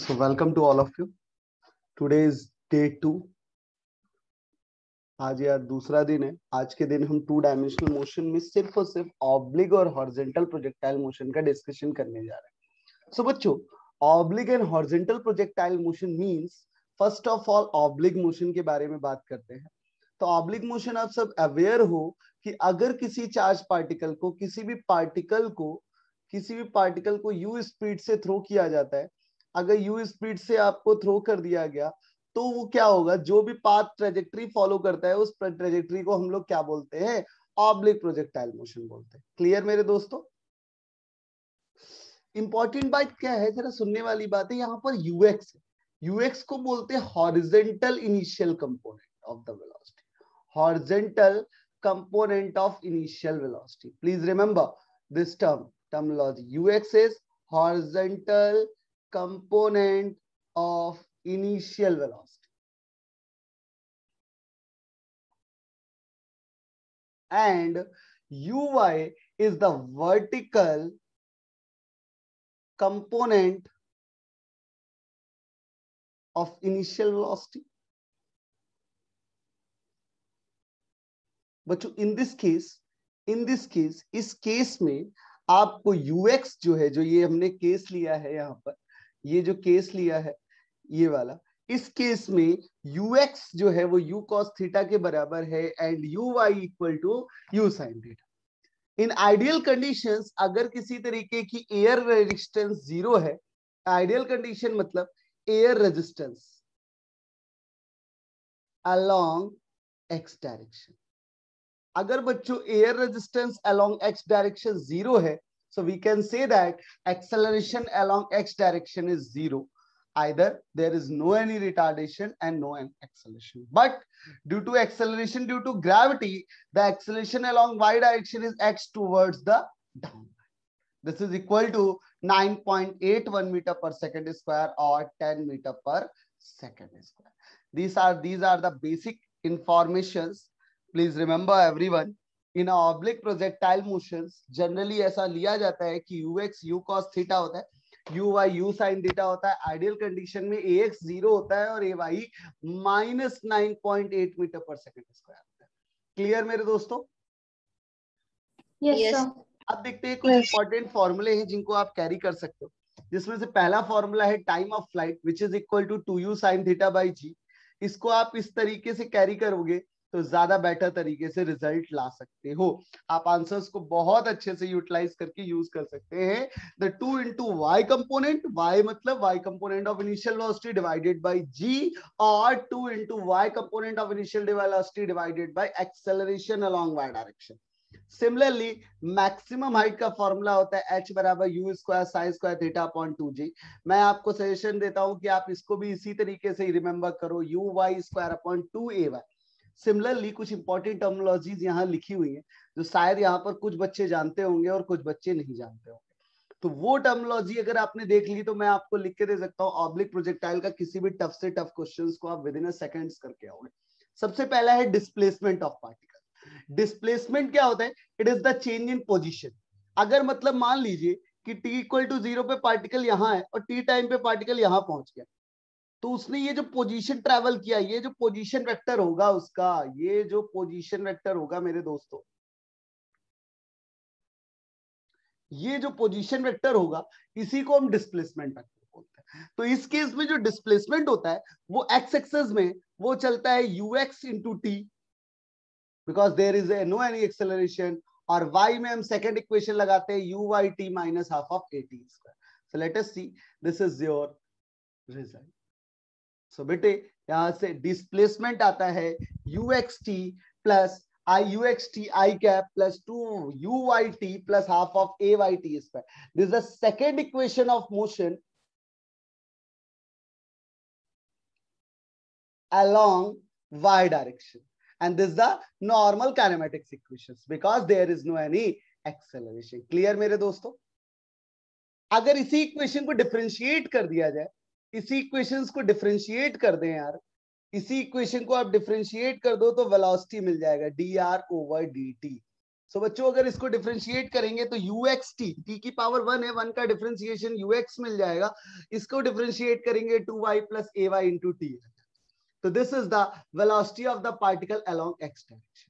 So welcome to all of you. Today is day 2. आज यार दूसरा दिन है. आज के दिन हम 2 डायमेंशनल मोशन में सिर्फ और सिर्फ ऑब्लिक और हॉरिजॉन्टल प्रोजेक्टाइल मोशन का डिस्कशन करने जा रहे हैं. सो बच्चों, oblique and horizontal projectile motion means first of all oblique motion के बारे में बात करते हैं. तो ऑब्लिक मोशन आप सब अवेयर हो कि अगर किसी चार्ज पार्टिकल को किसी भी पार्टिकल को यू स्पीड से थ्रो किया जाता है, अगर यू स्पीड से आपको थ्रो कर दिया गया तो वो क्या होगा, जो भी पाथ ट्रेजेक्टरी फॉलो करता है उस ट्रेजेक्टरी को हम लोग क्या बोलते हैं, ऑब्लिक प्रोजेक्टाइल मोशन बोलते हैं. क्लियर मेरे दोस्तों? इंपॉर्टेंट बात क्या है, जरा सुनने वाली बात है. यहाँ पर यूएक्स है, यूएक्स को बोलते हैं horizontal initial component of the velocity. Horizontal component of initial velocity. Please remember this terminology. ux is horizontal component of initial velocity, and uy is the vertical component of initial velocity. बच्चों इस case में आपको ux जो है, जो ये हमने case लिया है, यहाँ पर ये जो केस लिया है ये वाला, इस केस में ux जो है वो u cos थीटा के बराबर है and uy equal to u sin theta. In ideal conditions अगर किसी तरीके की एयर रेजिस्टेंस 0 है, आइडियल कंडीशन मतलब air resistance along x direction, अगर बच्चों air resistance along x direction 0 है, so we can say that acceleration along x direction is 0. Either there is no any retardation and no any acceleration, but due to acceleration due to gravity, the acceleration along y direction is x towards the downward. This is equal to 9.81 meter per second square or 10 meter per second square. These are the basic informations. Please remember everyone, in oblique projectile motions generally ऐसा लिया जाता है कि ux u cos theta होता है, uy u sin theta होता है. Ideal condition में ax 0 होता है और ay माइनस 9.8 मीटर पर सेकेंड स्क्वायर होता है. क्लियर मेरे दोस्तों? Yes, sir. अब देखते हैं कुछ इंपॉर्टेंट फॉर्मूले हैं जिनको आप कैरी कर सकते हो, जिसमें से पहला फॉर्मूला है time of flight which is equal to 2u sin theta by g. इसको आप इस तरीके से कैरी करोगे तो ज्यादा बेटर तरीके से रिजल्ट ला सकते हो. आप आंसर्स को बहुत अच्छे से यूटिलाइज करके यूज कर सकते हैं. The 2 into y component, y मतलब y component of initial velocity divided by g, और 2 into y component of initial velocity divided by acceleration along y direction. Similarly maximum height का फॉर्मूला होता है h बराबर u square sine square theta upon 2g. मैं आपको suggestion देता हूं कि आप इसको भी इसी तरीके से ही रिमेंबर करो, uy square upon 2ay. Similarly कुछ इंपॉर्टेंट टर्मिनोलॉजीज यहाँ लिखी हुई है जो शायद यहाँ पर कुछ बच्चे जानते होंगे और कुछ बच्चे नहीं जानते होंगे. तो वो टर्मिनोलॉजी अगर आपने देख ली तो मैं आपको लिख के दे सकता हूँ. ऑब्लिक प्रोजेक्टाइल का किसी भी टफ से टफ क्वेश्चंस को आप विद इन अ सेकंड्स करके आओगे. सबसे पहला है डिस्प्लेसमेंट ऑफ पार्टिकल. डिस्प्लेसमेंट क्या होता है? It is the change in position. अगर मतलब मान लीजिए कि t इक्वल टू 0 पे पार्टिकल यहाँ है और t टाइम पे पार्टिकल यहाँ पहुंच गया, तो उसने ये जो पोजीशन ट्रैवल किया, ये जो पोजीशन वेक्टर होगा उसका, ये जो पोजीशन वेक्टर होगा मेरे दोस्तों, ये जो पोजीशन वेक्टर होगा इसी को हम डिस्प्लेसमेंट वेक्टर बोलते हैं. तो इस केस में जो डिस्प्लेसमेंट होता है वो एक्स एक्सेस में वो चलता है ux into t, because there is no any acceleration, और y में हम सेकेंड इक्वेशन लगाते हैं uy t minus half of at square. So let us see, this is your result. So बेटे यहां से डिस्प्लेसमेंट आता है uxt plus uxt I cap plus 2 uyt plus half of ayt square. This is the second equation of motion along y direction, and this is the normal kinematics equations because there is no any acceleration. Clear मेरे दोस्तों? अगर इसी equation को differentiate कर दिया जाए, इसी equations को डिफरेंशिएट कर दें यार, इसी इक्वेशन को आप डिफरेंशिएट कर दो तो वेलोसिटी मिल जाएगा dr ओवर dt. सो बच्चों अगर इसको डिफरेंशिएट करेंगे तो ux t की पावर 1 है, 1 का डिफरेंशिएशन ux मिल जाएगा, इसको डिफरेंशिएट करेंगे 2y plus ay into T. तो this is the velocity of the particle along x direction.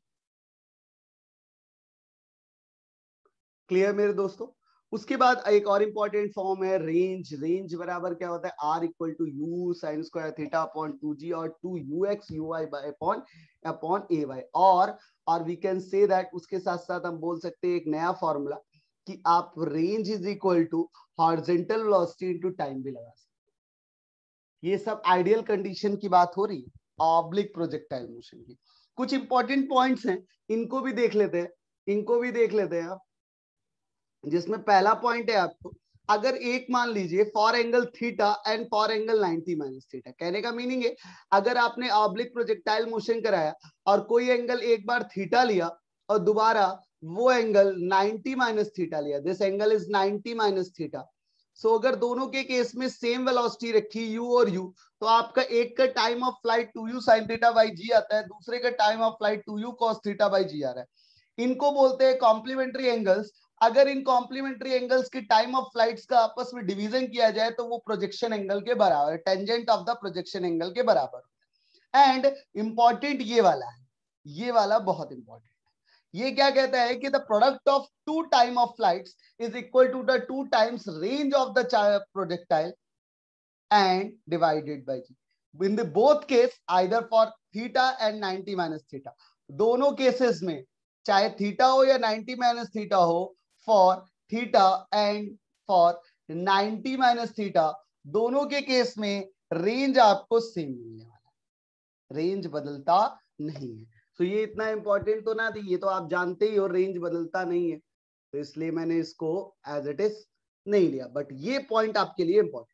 Clear मेरे दोस्तों? उसके बाद एक और इंपॉर्टेंट फॉर्म है रेंज। रेंज बराबर क्या होता है, r equal to u sine square theta upon 2g और 2ux uy अपॉन ay। और वी कैन से दैट, उसके साथ साथ हम बोल सकते हैं एक नया फॉर्मूला कि आप range is equal to horizontal velocity into time भी लगा सकते। ये सब आइडियल कंडीशन की बात हो रही है, ऑब्लिक प्रोजेक्टाइल मोशन की। कुछ इंपॉर्टेंट पॉइंट्स हैं, इनको भी देख लेते हैं आप। जिसमें पहला पॉइंट है आपको, अगर एक मान लीजिए for angle theta and for angle 90 minus theta, कहने का मीनिंग है अगर आपने ऑब्लिक प्रोजेक्टाइल मोशन कराया और कोई एंगल एक बार थीटा लिया और दोबारा वो एंगल 90 माइनस थीटा लिया, this angle is 90 minus theta. So अगर दोनों के केस में सेम वेलोसिटी रखी u और u, तो आपका एक का time of flight 2u sin theta by g आता है, दूसरे का time of flight 2u cos theta by g आ रहा है। इनको बोलते हैं कॉम्प्लीमेंट्री एंगल्स। अगर इन कॉम्प्लीमेंट्री एंगल्स की टाइम ऑफ फ्लाइट्स का आपस में डिवीजन किया जाए तो वो प्रोजेक्शन एंगल के बराबर, tangent of the projection angle के बराबर। एंड इंपॉर्टेंट ये वाला है, ये वाला बहुत इंपॉर्टेंट है। ये क्या कहता है कि the product of two time of flights is equal to the two times range of the projectile and divided by g in the both case either for theta and 90 minus theta. दोनों cases में चाहे theta हो या 90 minus theta हो, for theta and for 90 minus theta, दोनों के case में range आपको सेम मिलने वाला है, रेंज बदलता नहीं है। तो ये इतना इंपॉर्टेंट तो ना थी, ये तो आप जानते ही हो रेंज बदलता नहीं है, तो इसलिए मैंने इसको एज इट इज नहीं लिया, बट ये पॉइंट आपके लिए इंपॉर्टेंट।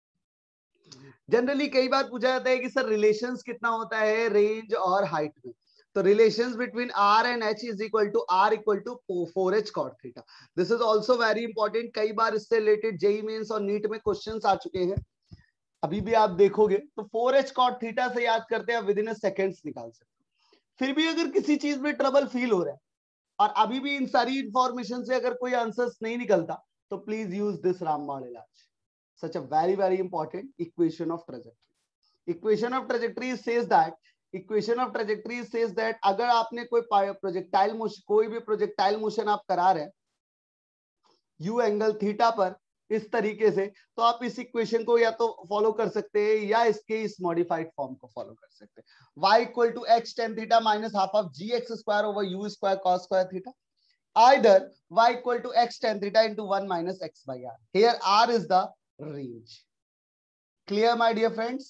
जनरली कई बार पूछा जाता है कि सर रिलेशंस कितना होता है रेंज और हाइट में, तो relations between r and h is equal to r equal to 4h cot theta. This is also very important, कई बार इससे रिलेटेड जेई मेंस और नीट में क्वेश्चंस आ चुके हैं। अभी भी आप देखोगे तो 4h cot थीटा से याद करते हैं, विद इन सेकंड्स निकाल सकते हो। फिर भी अगर किसी चीज में ट्रबल फील हो रहा है और अभी भी इन सारी इंफॉर्मेशन से अगर कोई आंसर्स नहीं निकलता, तो प्लीज यूज दिस रामबाण इलाज, such a very important equation of trajectory. Equation of trajectory says that अगर आपने कोई प्रोजेक्टाइल मोशन, कोई भी प्रोजेक्टाइल मोशन आप करा रहे हैं u एंगल थीटा पर इस तरीके से, तो आप इस इक्वेशन को या तो फॉलो कर सकते हैं या इसके इस मॉडिफाइड फॉर्म को फॉलो कर सकते हैं। y equal to h tan theta minus half of gx square over u square cos square theta, either y equal to x tan theta into 1 minus x by r. Here r is the range. Clear my dear friends?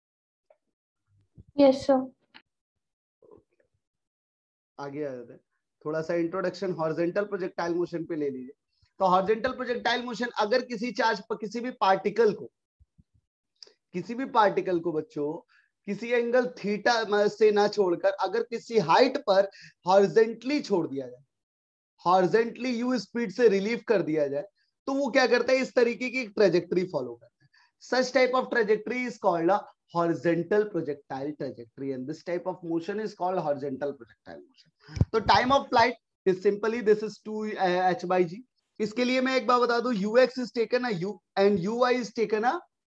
Yes sir. आगे आ जाते हैं, थोड़ा सा introduction horizontal projectile motion पे ले लीजिए। तो horizontal projectile motion, अगर किसी चार्ज पर किसी भी पार्टिकल को बच्चों किसी एंगल थीटा से ना छोड़कर अगर किसी हाइट पर हॉरिजॉन्टली छोड़ दिया जाए, हॉरिजॉन्टली यू स्पीड से रिलीव कर दिया जाए, तो वो क्या करता है, इस तरीके की ट्रेजेक्टरी फॉलो करता है। Such type of trajectory is called a horizontal projectile trajectory and this type of motion is called horizontal projectile motion. तो time of flight is simply this is 2h by g. इसके लिए मैं एक बार बता दूं, ux is taken a u and uy is taken a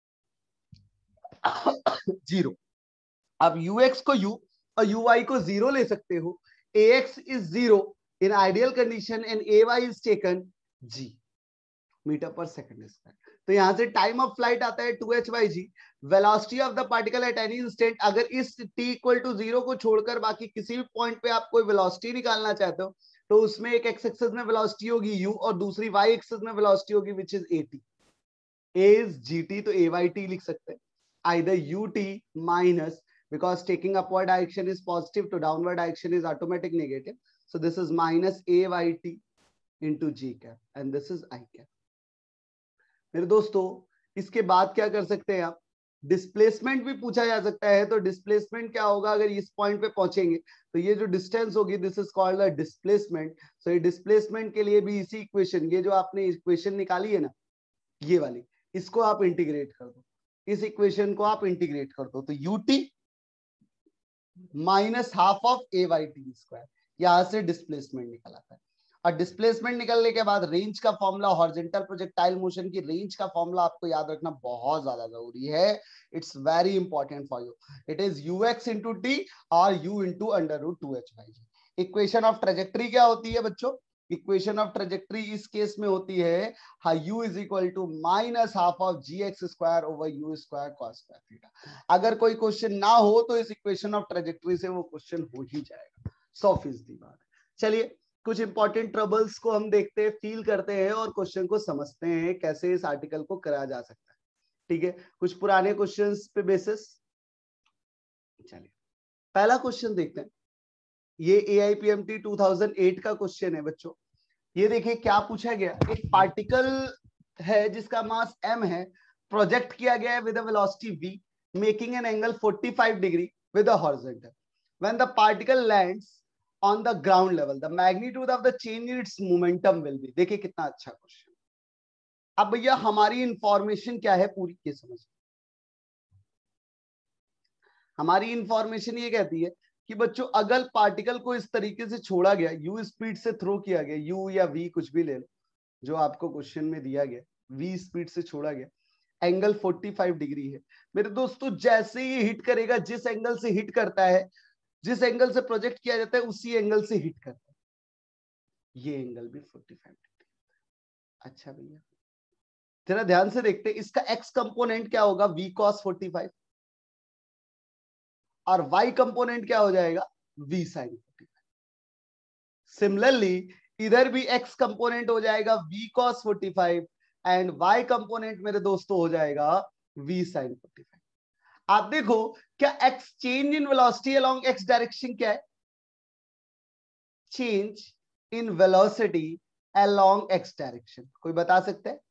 0. अब ux को u और uy को 0 ले सकते हो, ax is 0 in ideal condition and ay is taken g metre पर सेकंड स्क्वायर। तो यहां से टाइम ऑफ फ्लाइट आता है 2h by g, velocity of the particle at any instant, अगर इस t इक्वल टू 0 को छोड़कर बाकी किसी भी पॉइंट पे आप कोई वेलोसिटी निकालना चाहते हो, तो उसमें एक एक्स एक्सिस में वेलोसिटी होगी u और दूसरी y एक्सिस में वेलोसिटी होगी which is at. a is gt, तो ayt लिख सकते हैं, either ut minus, because taking upward direction is positive to downward direction is automatic negative, so this is minus ayt into g cap and this is I cap. मेरे दोस्तों इसके बाद क्या कर सकते हैं आप, डिस्प्लेसमेंट भी पूछा जा सकता है। तो डिस्प्लेसमेंट क्या होगा, अगर इस पॉइंट पे पहुंचेंगे तो ये जो डिस्टेंस होगी this is called a displacement. So ये डिस्प्लेसमेंट के लिए भी इसी इक्वेशन, ये जो आपने इक्वेशन निकाली है ना ये वाली, इसको आप इंटीग्रेट कर दो, इस इक्वेशन को आप इंटीग्रेट कर दो, तो ut minus half of a by t square, यहां से डिस्प्लेसमेंट निकल आता है। और डिस्प्लेसमेंट निकलने के बाद रेंज का फॉर्मूला, हॉरिजॉन्टल प्रोजेक्टाइल मोशन की रेंज का फॉर्मूला आपको याद रखना बहुत ज्यादा जरूरी है। It's very important for you. It is ux into t और u into under root 2h/g। Equation of trajectory क्या होती है बच्चों? इक्वेशन ऑफ ट्रेजेक्टरी इस केस में होती है u is equal to minus half of gx² over u² cos square theta. अगर कोई क्वेश्चन ना हो तो इस इक्वेशन ऑफ ट्रेजेक्टरी से वो क्वेश्चन हो ही जाएगा, 100% बात। चलिए कुछ इंपॉर्टेंट ट्रबल्स को हम देखते हैं, फील करते हैं और क्वेश्चन को समझते हैं कैसे इस आर्टिकल को करा जा सकता है। ठीक है, कुछ पुराने क्वेश्चंस पे बेसिस। चलिए पहला क्वेश्चन देखते हैं। ये AIPMT 2008 का क्वेश्चन है बच्चों। ये देखिए क्या पूछा गया। एक पार्टिकल है जिसका मास m है, प्रोजेक्ट किया गया है with a velocity v, making an angle 45 degree with a horizontal. When the particle lands on the ground level, the magnitude of the change in its momentum will be। देखिए कितना अच्छा question. अब भैया हमारी information क्या है पूरी, ये समझ। हमारी इंफॉर्मेशन ये कहती है कि बच्चों अगर पार्टिकल को इस तरीके से छोड़ा गया, u स्पीड से थ्रो किया गया, u या v कुछ भी ले लो जो आपको क्वेश्चन में दिया गया, v स्पीड से छोड़ा गया, एंगल 45 डिग्री है। मेरे दोस्तों जैसे ही हिट करेगा, जिस एंगल से हिट करता है, जिस एंगल से प्रोजेक्ट किया जाता है उसी एंगल से हिट करता है। ये एंगल भी 45 डिग्री। अच्छा भैया जरा ध्यान से देखते हैं, इसका x कंपोनेंट क्या होगा, v cos 45, और y कंपोनेंट क्या हो जाएगा, v sin 45। सिमिलरली इधर भी x कंपोनेंट हो जाएगा v cos 45 and y component मेरे दोस्तों हो जाएगा v sin 45। आप देखो क्या x change in velocity along x direction क्या है, change in velocity along x direction, कोई बता सकते हैं?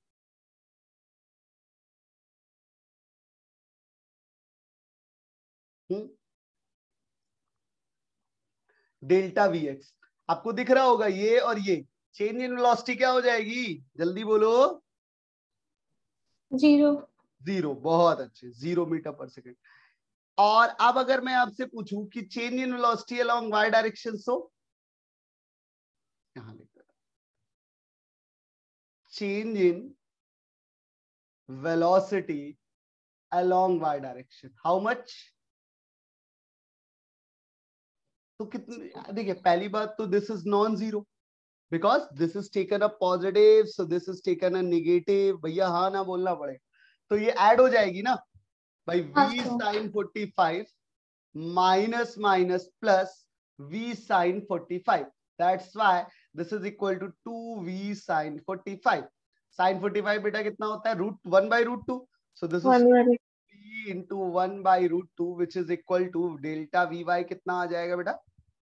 Delta vx। आपको दिख रहा होगा ये और ये, चेंज इन वेलोसिटी क्या हो जाएगी, जल्दी बोलो। 0। 0, बहुत अच्छे, 0 मीटर पर सेकेंड। और अब अगर मैं आपसे पूछूं कि change in velocity along y direction, so यहां लिख, change in velocity along y direction how much. तो कितने, देखिए पहली बात तो this is non zero because this is taken a positive, so this is taken a negative. भैया हाँ ना बोलना पड़ेगा, तो ये ऐड हो जाएगी ना भाई, v sin 45 minus minus plus v sin 45। That's why this is equal to 2v sin 45। sin 45 बेटा कितना होता है, √1/√2, so this is v into 1/√2 which is equal to delta vy कितना आ जाएगा बेटा,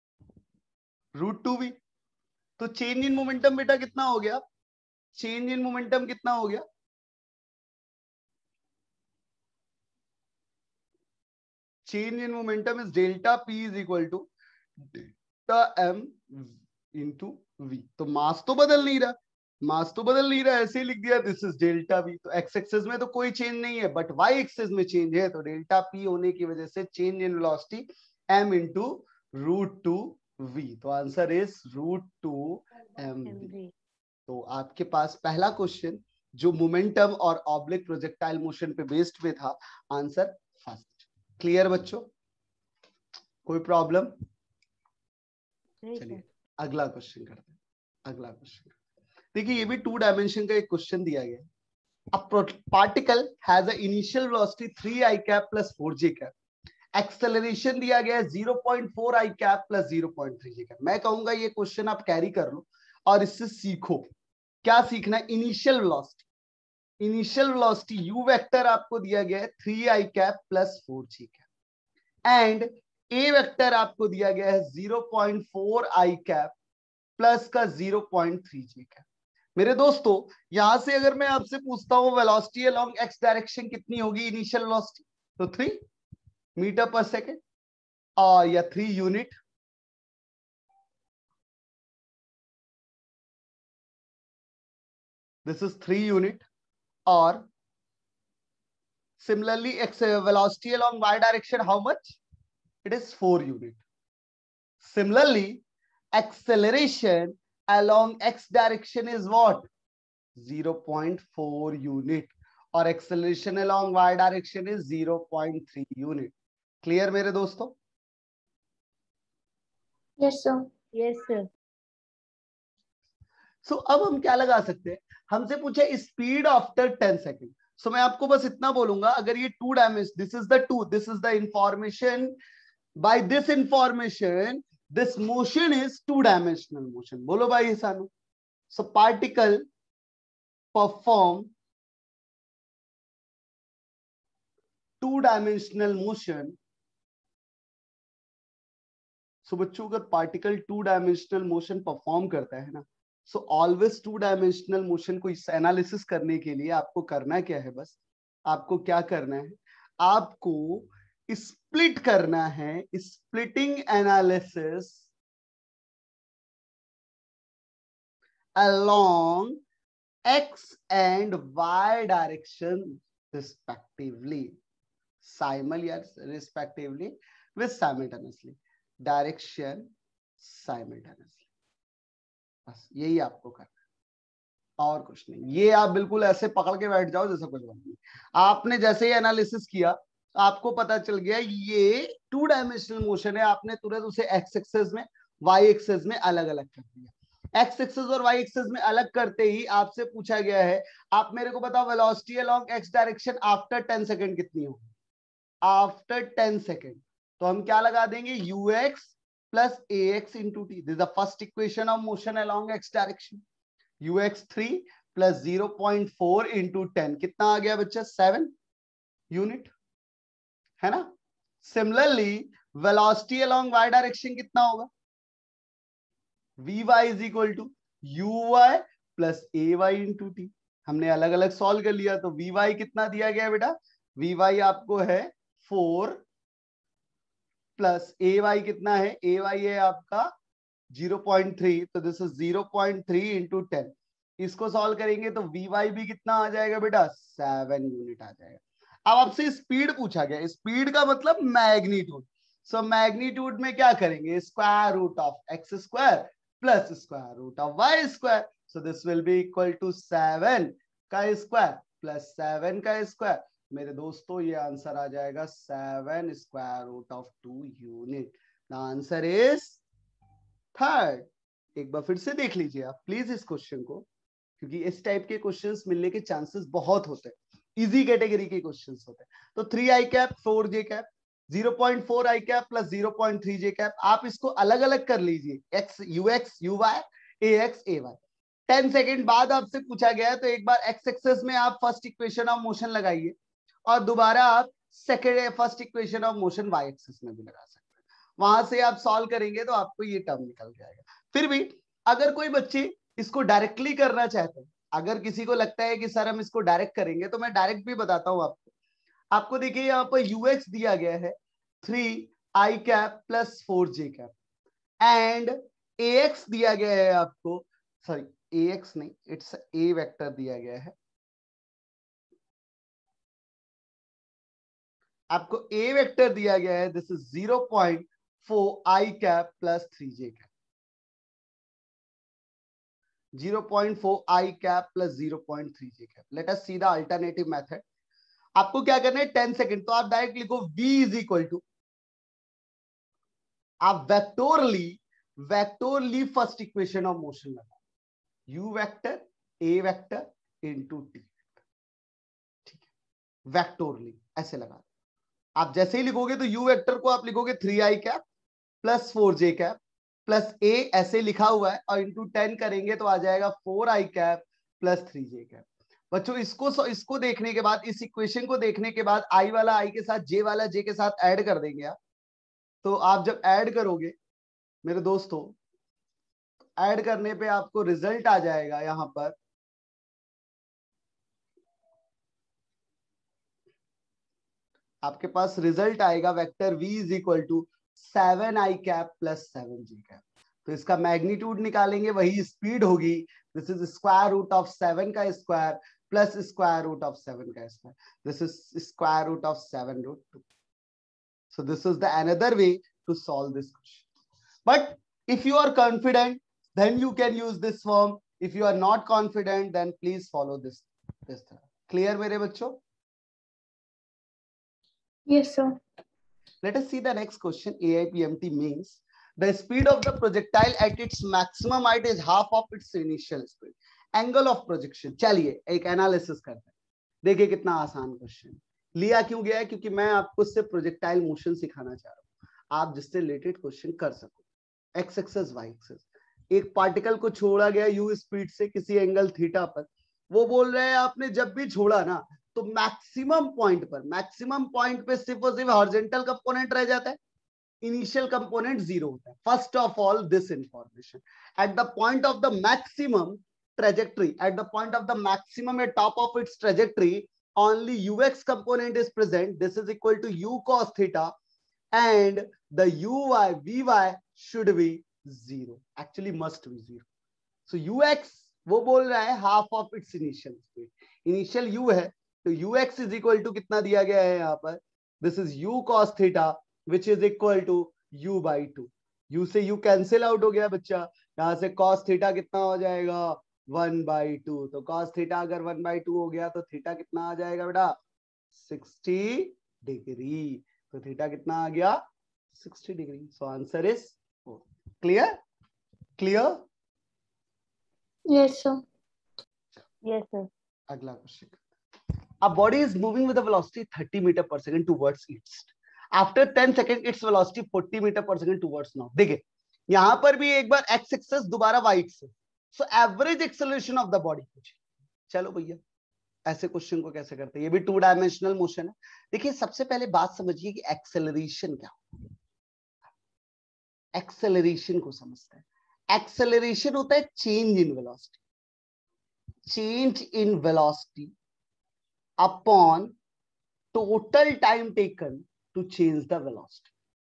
√2v। तो चेंज इन मोमेंटम बेटा कितना हो गया, चेंज इन मोमेंटम कितना हो गया, change in momentum is delta p is equal to delta m into v। तो मास तो बदल नहीं रहा, मास तो बदल नहीं रहा, ऐसे ही लिख दिया दिस इज डेल्टा v। तो एक्स एक्सिस में तो कोई चेंज नहीं है बट वाई एक्सिस में चेंज है, तो डेल्टा p होने की वजह से change in velocity m into √2v। तो आंसर इज √2mv। तो आपके पास पहला क्वेश्चन जो मोमेंटम और ऑब्लिक प्रोजेक्टाइल मोशन पे बेस्ड में था, आंसर फर्स्ट। क्लियर बच्चों, कोई प्रॉब्लम? चलिए अगला क्वेश्चन करते हैं। अगला क्वेश्चन देखिए, ये भी 2 डायमेंशन का एक क्वेश्चन दिया गया है। A particle has an initial velocity 3i cap plus 4j cap, acceleration दिया गया है 0.4 i cap plus 0.3 j cap। मैं कहूंगा ये क्वेश्चन आप कैरी कर लो और इससे सीखो। क्या सीखना है, initial velocity. Initial velocity u vector आपको दिया गया है 3i cap plus 4j cap, and a vector आपको दिया गया है 0.4 i कैप प्लस का 0.3 j कैप। मेरे दोस्तों यहां से अगर मैं आपसे पूछता हूं वेलोसिटी अलोंग एक्स डायरेक्शन कितनी होगी, इनिशियल वेलोसिटी, तो 3 मीटर पर सेकेंड और या 3 यूनिट। This is 3 unit. और similarly x velocity along y direction how much, it is 4 unit. Similarly, acceleration along x direction is what? 0.4 unit और acceleration along y direction is 0.3 unit. Clear मेरे दोस्तों? Yes, sir. Yes, sir. So अब हम क्या लगा सकते हैं? हमसे पूछे स्पीड आफ्टर 10 सेकेंड. सो मैं आपको बस इतना बोलूंगा, अगर ये two dimension, this is the information, by this information this motion is two dimensional motion. बोलो भाई Sanu. So particle perform two dimensional motion. So बच्चों, अगर particle two dimensional motion perform करता है ना, so always two dimensional motion को analysis करने के लिए आपको करना क्या है? बस आपको क्या करना है? आपको स्प्लिट करना है. Splitting analysis along x and y direction respectively. Respectively with simultaneously. Direction simultaneously. बस यही आपको करना है और कुछ नहीं. ये आप बिल्कुल ऐसे पकड़ के बैठ जाओ जैसा कुछ बात नहीं. आपने जैसे ही एनालिसिस किया, आपको पता चल गया ये टू डायमेंशनल मोशन है, आपने तुरंत उसे एक्स एक्सेस में वाई एक्सेस में अलग अलग कर दिया. एक्स एक्सेस और वाई एक्सेस में अलग करते ही आपसे पूछा गया है, आप मेरे को बताओ velocity along x direction after 10 second कितनी होगी? आफ्टर 10 सेकेंड तो हम क्या लगा देंगे? ux plus ax into t. This is the first equation of motion along x direction. ux3 plus 0.4 into 10 कितना आ गया बच्चा? 7 यूनिट है ना. Similarly velocity along y direction कितना होगा? vy is equal to uy plus ay into t. हमने अलग अलग सॉल्व कर लिया तो vy कितना दिया गया बेटा? vy आपको है 4 प्लस ay कितना है? ay है आपका 0.3, तो दिस इज 0.3 इंटू 10. इसको सॉल्व करेंगे तो vy भी कितना आ जाएगा बेटा? 7 यूनिट आ जाएगा. अब आपसे स्पीड पूछा गया. स्पीड का मतलब मैग्नीट्यूड. सो मैग्नीट्यूड में क्या करेंगे? Square root of x square plus square root of y square. So this will be equal to 7 का स्क्वायर प्लस 7 का स्क्वायर. मेरे दोस्तों ये आंसर आ जाएगा 7 square root of 2 unit. The answer is third. एक बार फिर से देख लीजिए आप प्लीज इस क्वेश्चन को, क्योंकि इस टाइप के क्वेश्चंस मिलने के चांसेस बहुत होते हैं. इजी कैटेगरी के क्वेश्चंस होते हैं. तो 3i cap 4j cap 0.4 i cap plus 0.3 j cap. आप इसको अलग अलग कर लीजिए. x ux uy ax ay. 10 second बाद आपसे पूछा गया है तो एक बार x एक्सेस में आप फर्स्ट इक्वेशन ऑफ मोशन लगाइए और दोबारा आप second first equation of motion y axis में भी लगा सकते हैं. वहां से आप सॉल्व करेंगे तो आपको ये टर्म निकल जाएगा. फिर भी अगर कोई बच्चे इसको डायरेक्टली करना चाहते हैं, अगर किसी को लगता है कि सर हम इसको डायरेक्ट करेंगे, तो मैं डायरेक्ट भी बताता हूं आपको. आपको देखिए यहाँ पर ux दिया गया है 3i cap plus 4j cap and ax दिया गया है आपको, सॉरी ax नहीं, इट्स a वेक्टर दिया गया है. आपको a वेक्टर दिया गया है, this is 0.4 i cap plus 3j cap. 0.4 i cap plus 0.3j cap. Let us see the alternative method. आपको क्या करना है? 10 सेकेंड तो आप डायरेक्ट लिखो v इज इक्वल टू, आप vectorially first equation of motion लगाओ. u vector a vector into t. ठीक है, वेक्टोरली ऐसे लगा दो. आप जैसे ही लिखोगे तो u वेक्टर को आप लिखोगे 3i cap plus 4j cap plus a ऐसे लिखा हुआ है और इंटू 10 करेंगे तो आ जाएगा 4i cap plus 3j cap. बच्चों इसको देखने के बाद, इस इक्वेशन को देखने के बाद i वाला i के साथ j वाला j के साथ ऐड कर देंगे आप. तो आप जब ऐड करोगे मेरे दोस्तों, ऐड करने पे आपको रिजल्ट आ जाएगा. यहां पर आपके पास रिजल्ट आएगा vector v is equal to 7i cap plus 7j cap. तो इसका मैग्नीट्यूड निकालेंगे, वही स्पीड होगी. This is square root of 7 का square plus square root of 7 का square. This is square root of 7 root 2. So this is the another way to solve this question. But If you are confident, then you can use this form. If you are not confident, then please follow this clear मेरे बच्चों? Yes, sir. Let us see the next question. AIPMT means the speed of the projectile at its maximum height is half of its initial speed. Angle of projection. चलिए एक analysis करते हैं. देखिए कितना आसान question लिया क्यों गया है, क्योंकि मैं आपको सिर्फ प्रोजेक्टाइल मोशन सिखाना चाह रहा हूँ, आप जिससे रिलेटेड क्वेश्चन कर सको. एक्स एक्सेस वाई एक्सेस, एक पार्टिकल को छोड़ा गया यू स्पीड से किसी एंगल थीटा पर. वो बोल रहे हैं आपने जब भी छोड़ा ना तो मैक्सिमम पॉइंट पे सिर्फ और सिर्फ हॉरिजॉन्टल कंपोनेंट रह जाता है, इनिशियल कंपोनेंट जीरो होता है. First of all this information, at the point of the maximum trajectory, at the point of the maximum at top of its trajectory, only ux component is present. This is equal to u cos theta, and the uy vy should be zero, actually must be zero. So ux वो बोल रहा है half of its initial speed. Initial u है तो ux is equal to कितना दिया गया है यहाँ पर, this is u cos theta which is equal to u by 2. u से u कैंसिल आउट हो गया बच्चा, यहाँ से cos थीटा कितना हो जाएगा 1/2. तो cos थीटा अगर 1/2 हो गया तो थीटा कितना आ जाएगा बेटा 60 डिग्री. तो थीटा कितना आ गया 60 degree. So answer is clear. Yes, sir. Yes, sir. अगला question. A body is moving with a velocity 30 meter per second towards east. After 10 seconds its velocity 40 meter per second towards north. देखिए यहां पर भी एक बार x axis दोबारा y axis. So average acceleration of the body पूछे. चलो भैया ऐसे क्वेश्चन को कैसे करते हैं, ये भी 2 डायमेंशनल मोशन है. देखिए सबसे पहले बात समझिए कि एक्सेलरेशन क्या होता है. एक्सेलरेशन को समझते हैं. एक्सेलरेशन होता है change in velocity upon total time taken to change the velocity.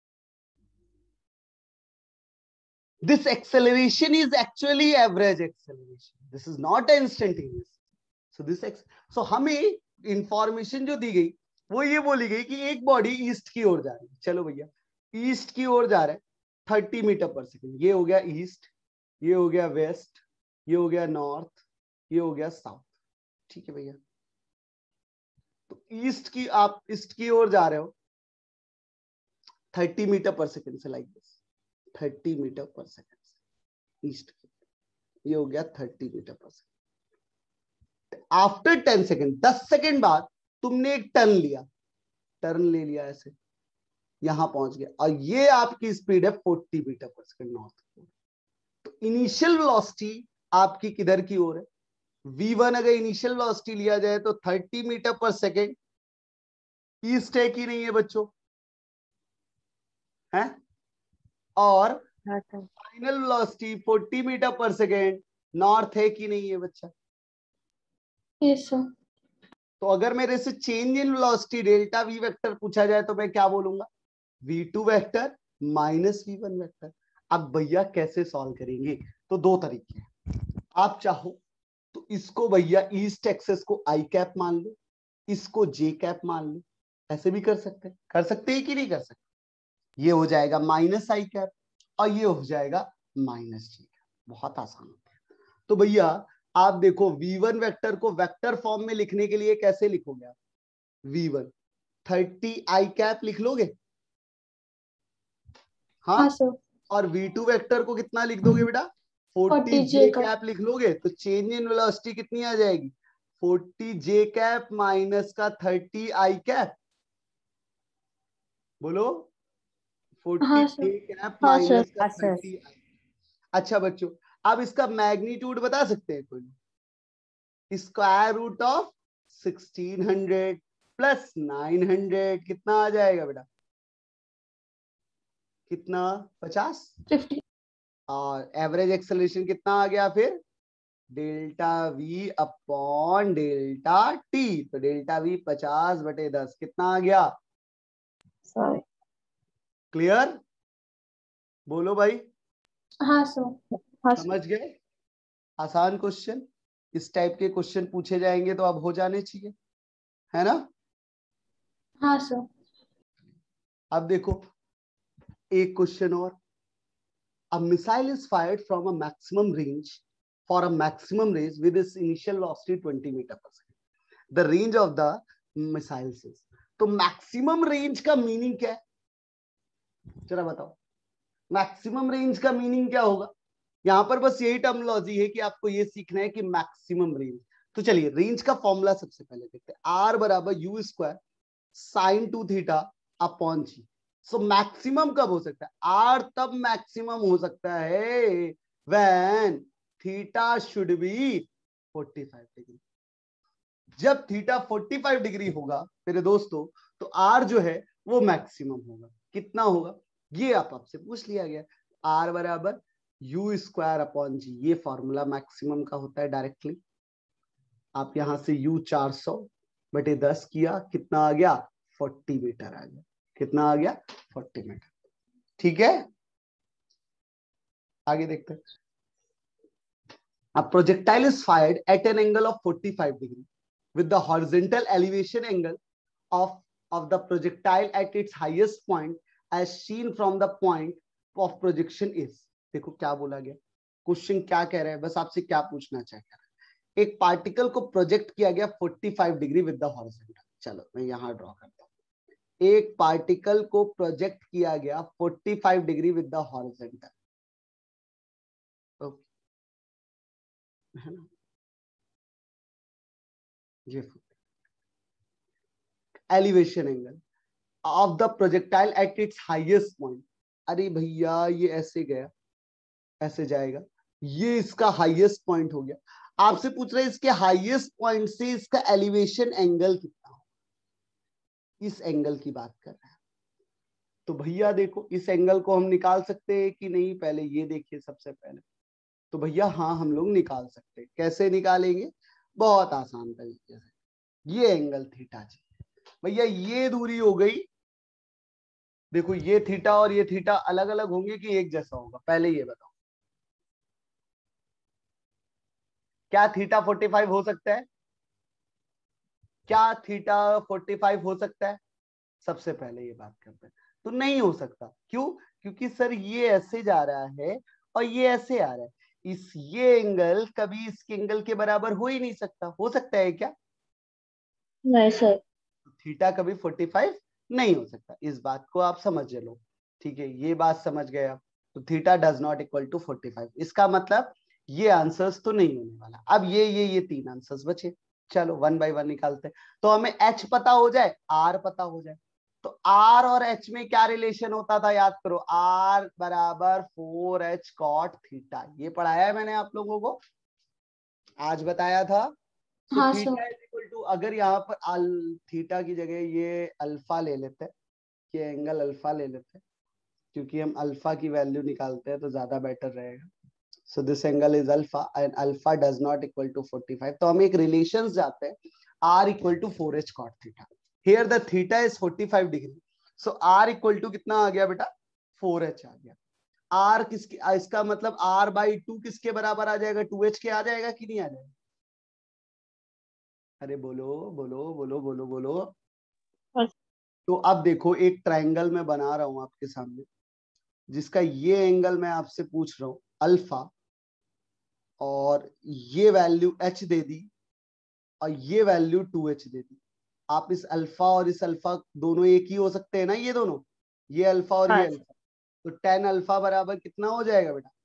This acceleration is actually average acceleration. This is not instantaneous. So हमें इंफॉर्मेशन जो दी गई वो ये बोली गई कि एक बॉडी ईस्ट की ओर जा रही है. चलो भैया ईस्ट की ओर जा रहा है 30 मीटर पर सेकेंड. ये हो गया ईस्ट, ये हो गया वेस्ट, ये हो गया नॉर्थ, ये हो गया साउथ. ठीक है भैया. तो आप ईस्ट की ओर जा रहे हो 30 मीटर पर सेकेंड से, लाइक दिस 30 मीटर पर सेकेंड ईस्ट की. ये हो गया 30 मीटर पर सेकेंड. आफ्टर 10 सेकेंड 10 सेकेंड बाद तुमने एक टर्न ले लिया ऐसे, यहां पहुंच गया और ये आपकी स्पीड है 40 मीटर पर सेकेंड नॉर्थ की ओर. तो इनिशियल वेलोसिटी आपकी किधर की ओर है, v1 अगर इनिशियल वेलोसिटी लिया जाए तो 30 मीटर पर सेकेंड ईस्ट है कि नहीं है बच्चों, है. और फाइनल वेलोसिटी 40 मीटर पर सेकेंड नॉर्थ है कि नहीं है बच्चा. Yes, sir. तो अगर मेरे से change in velocity delta v vector पूछा जाए तो मैं क्या बोलूंगा, v2 vector minus v1 vector. अब भैया कैसे सॉल्व करेंगे, तो 2 तरीके हैं. आप चाहो तो इसको भैया ईस्ट एक्सेस को आई कैप मान लो, इसको जे कैप मान लो. ऐसे भी कर सकते हैं कि नहीं कर सकते. ये हो जाएगा माइनस आई कैप और ये हो जाएगा माइनस जे कैप. बहुत आसान होता है. तो भैया आप देखो v1 वेक्टर को वेक्टर फॉर्म में लिखने के लिए कैसे लिखोगे आप, v1 30 आई कैप लिख लोगे. हाँ सर. और v2 वेक्टर को कितना लिख दोगे बेटा 40 जे कैप लिख लोगे. तो चेंज इन वेलोसिटी कितनी आ जाएगी 40 जे कैप माइनस का 30 आई कैप. बोलो 40 जे कैप माइनस का 30. अच्छा बच्चों अब इसका मैग्नीट्यूड बता सकते हैं कोई, स्क्वायर रूट ऑफ 1600 प्लस 900 कितना आ जाएगा बेटा, कितना 50. और एवरेज एक्सेलरेशन कितना आ गया फिर delta v upon delta t. तो डेल्टा वी 50/10 कितना आ गया. क्लियर. बोलो भाई. हाँ सर. समझ गए. आसान क्वेश्चन. इस टाइप के क्वेश्चन पूछे जाएंगे तो अब हो जाने चाहिए, है ना. हाँ सर. अब देखो एक क्वेश्चन और. A missile is fired from a maximum range for a maximum range with its initial velocity 20 meter per second. The range of the missiles is. तो मैक्सिमम रेंज का मीनिंग क्या है, जरा बताओ. मैक्सिमम रेंज का meaning क्या होगा? यहां पर बस यही टर्मिनोलॉजी है कि आपको ये सीखना है कि मैक्सिमम रेंज. तो चलिए रेंज का फॉर्मूला सबसे पहले देखते हैं. आर बराबर u square sine 2 theta upon g. So maximum कब हो सकता है? आर तब मैक्सिमम हो सकता है when theta should be 45 degree. जब थीटा 45 डिग्री होगा मेरे दोस्तों, तो आर जो है वो मैक्सिमम होगा. कितना होगा ये आपसे पूछ लिया गया. आर बराबर यू स्क्वायर अपॉन जी. ये फॉर्मूला मैक्सिमम का होता है डायरेक्टली. आप यहां से यू 400 बटे 10 किया, कितना आ गया? 40 मीटर आ गया. कितना आ गया? 40 मीटर. ठीक है, आगे देखते हैं. A projectile is fired at an angle of 45 degree with the horizontal elevation angle of the projectile at its highest point as seen from the point of projection is. देखो क्या बोला गया, क्वेश्चन क्या कह रहा है, बस आपसे क्या पूछना चाह रहा है. एक पार्टिकल को प्रोजेक्ट किया गया 45 डिग्री विद द हॉरिजॉन्टल. चलो मैं यहां ड्रॉ करता हूं. एक पार्टिकल को प्रोजेक्ट किया गया 45 डिग्री विद द हॉरिजॉन्टल. है ना, ये elevation angle of the projectile at its highest point. अरे भैया ये ऐसे गया, ऐसे जाएगा, ये इसका हाईएस्ट पॉइंट हो गया. आपसे पूछ रहे हैं इसके हाईएस्ट पॉइंट से इसका एलिवेशन एंगल कितना हो. इस एंगल की बात कर रहे हैं. तो भैया देखो इस एंगल को हम निकाल सकते हैं कि नहीं, पहले ये देखिए सबसे पहले. तो भैया हाँ हम लोग निकाल सकते हैं. कैसे निकालेंगे? बहुत आसान तरीके से. ये एंगल थीटा जी, भैया ये दूरी हो गई. देखो ये थीटा और ये थीटा अलग अलग होंगे कि एक जैसा होगा? पहले ये बताओ, क्या थीटा 45 हो सकता है? क्या थीटा 45 हो सकता है? सबसे पहले ये बात करते हैं. तो नहीं हो सकता. क्यों? क्योंकि सर ये ऐसे जा रहा है और ये ऐसे आ रहा है. ये एंगल कभी इसके एंगल के बराबर हो ही नहीं सकता. हो सकता है क्या? नहीं सर. थीटा कभी 45 नहीं हो सकता. इस बात को आप समझ लो. ठीक है, ये बात समझ गए आप. तो theta does not equal to 45. इसका मतलब ये आंसर्स तो नहीं होने वाला. अब ये 3 आंसर्स बचे. चलो 1 बाय 1 निकालते हैं. तो हमें एच पता हो जाए, आर पता हो जाए. तो आर और एच में क्या रिलेशन होता था याद करो. आर बराबर 4h कॉट थीटा. ये पढ़ाया है मैंने आप लोगों को, आज बताया था. तो हाँ theta sir. Is equal to, अगर यहाँ पर थीटा की जगह ये अल्फा ले लेते हैं, ये एंगल अल्फा ले लेते हैं, क्योंकि हम अल्फा की वैल्यू निकालते हैं तो ज्यादा बेटर रहेगा. So this angle is alpha and alpha does not equal to 45. तो हम एक रिलेशन जाते हैं, R equal to 4h cot theta. Here the theta is 45 degree. So R equal to कितना आ गया बेटा? 4h आ गया. आर किसके, इसका मतलब आर बाई 2 किसके बराबर आ जाएगा? 2h के आ जाएगा कि नहीं आ जाएगा? अरे बोलो बोलो बोलो बोलो बोलो. तो अब देखो एक ट्रायंगल में बना रहा हूं आपके सामने, जिसका ये एंगल मैं आपसे पूछ रहा हूं अल्फा, और ये वैल्यू h दे दी और ये वैल्यू 2h दे दी. आप इस अल्फा और इस अल्फा दोनों एक ही हो सकते हैं ना, ये दोनों, ये अल्फा और ये अल्फा. तो tan अल्फा बराबर कितना हो जाएगा बेटा?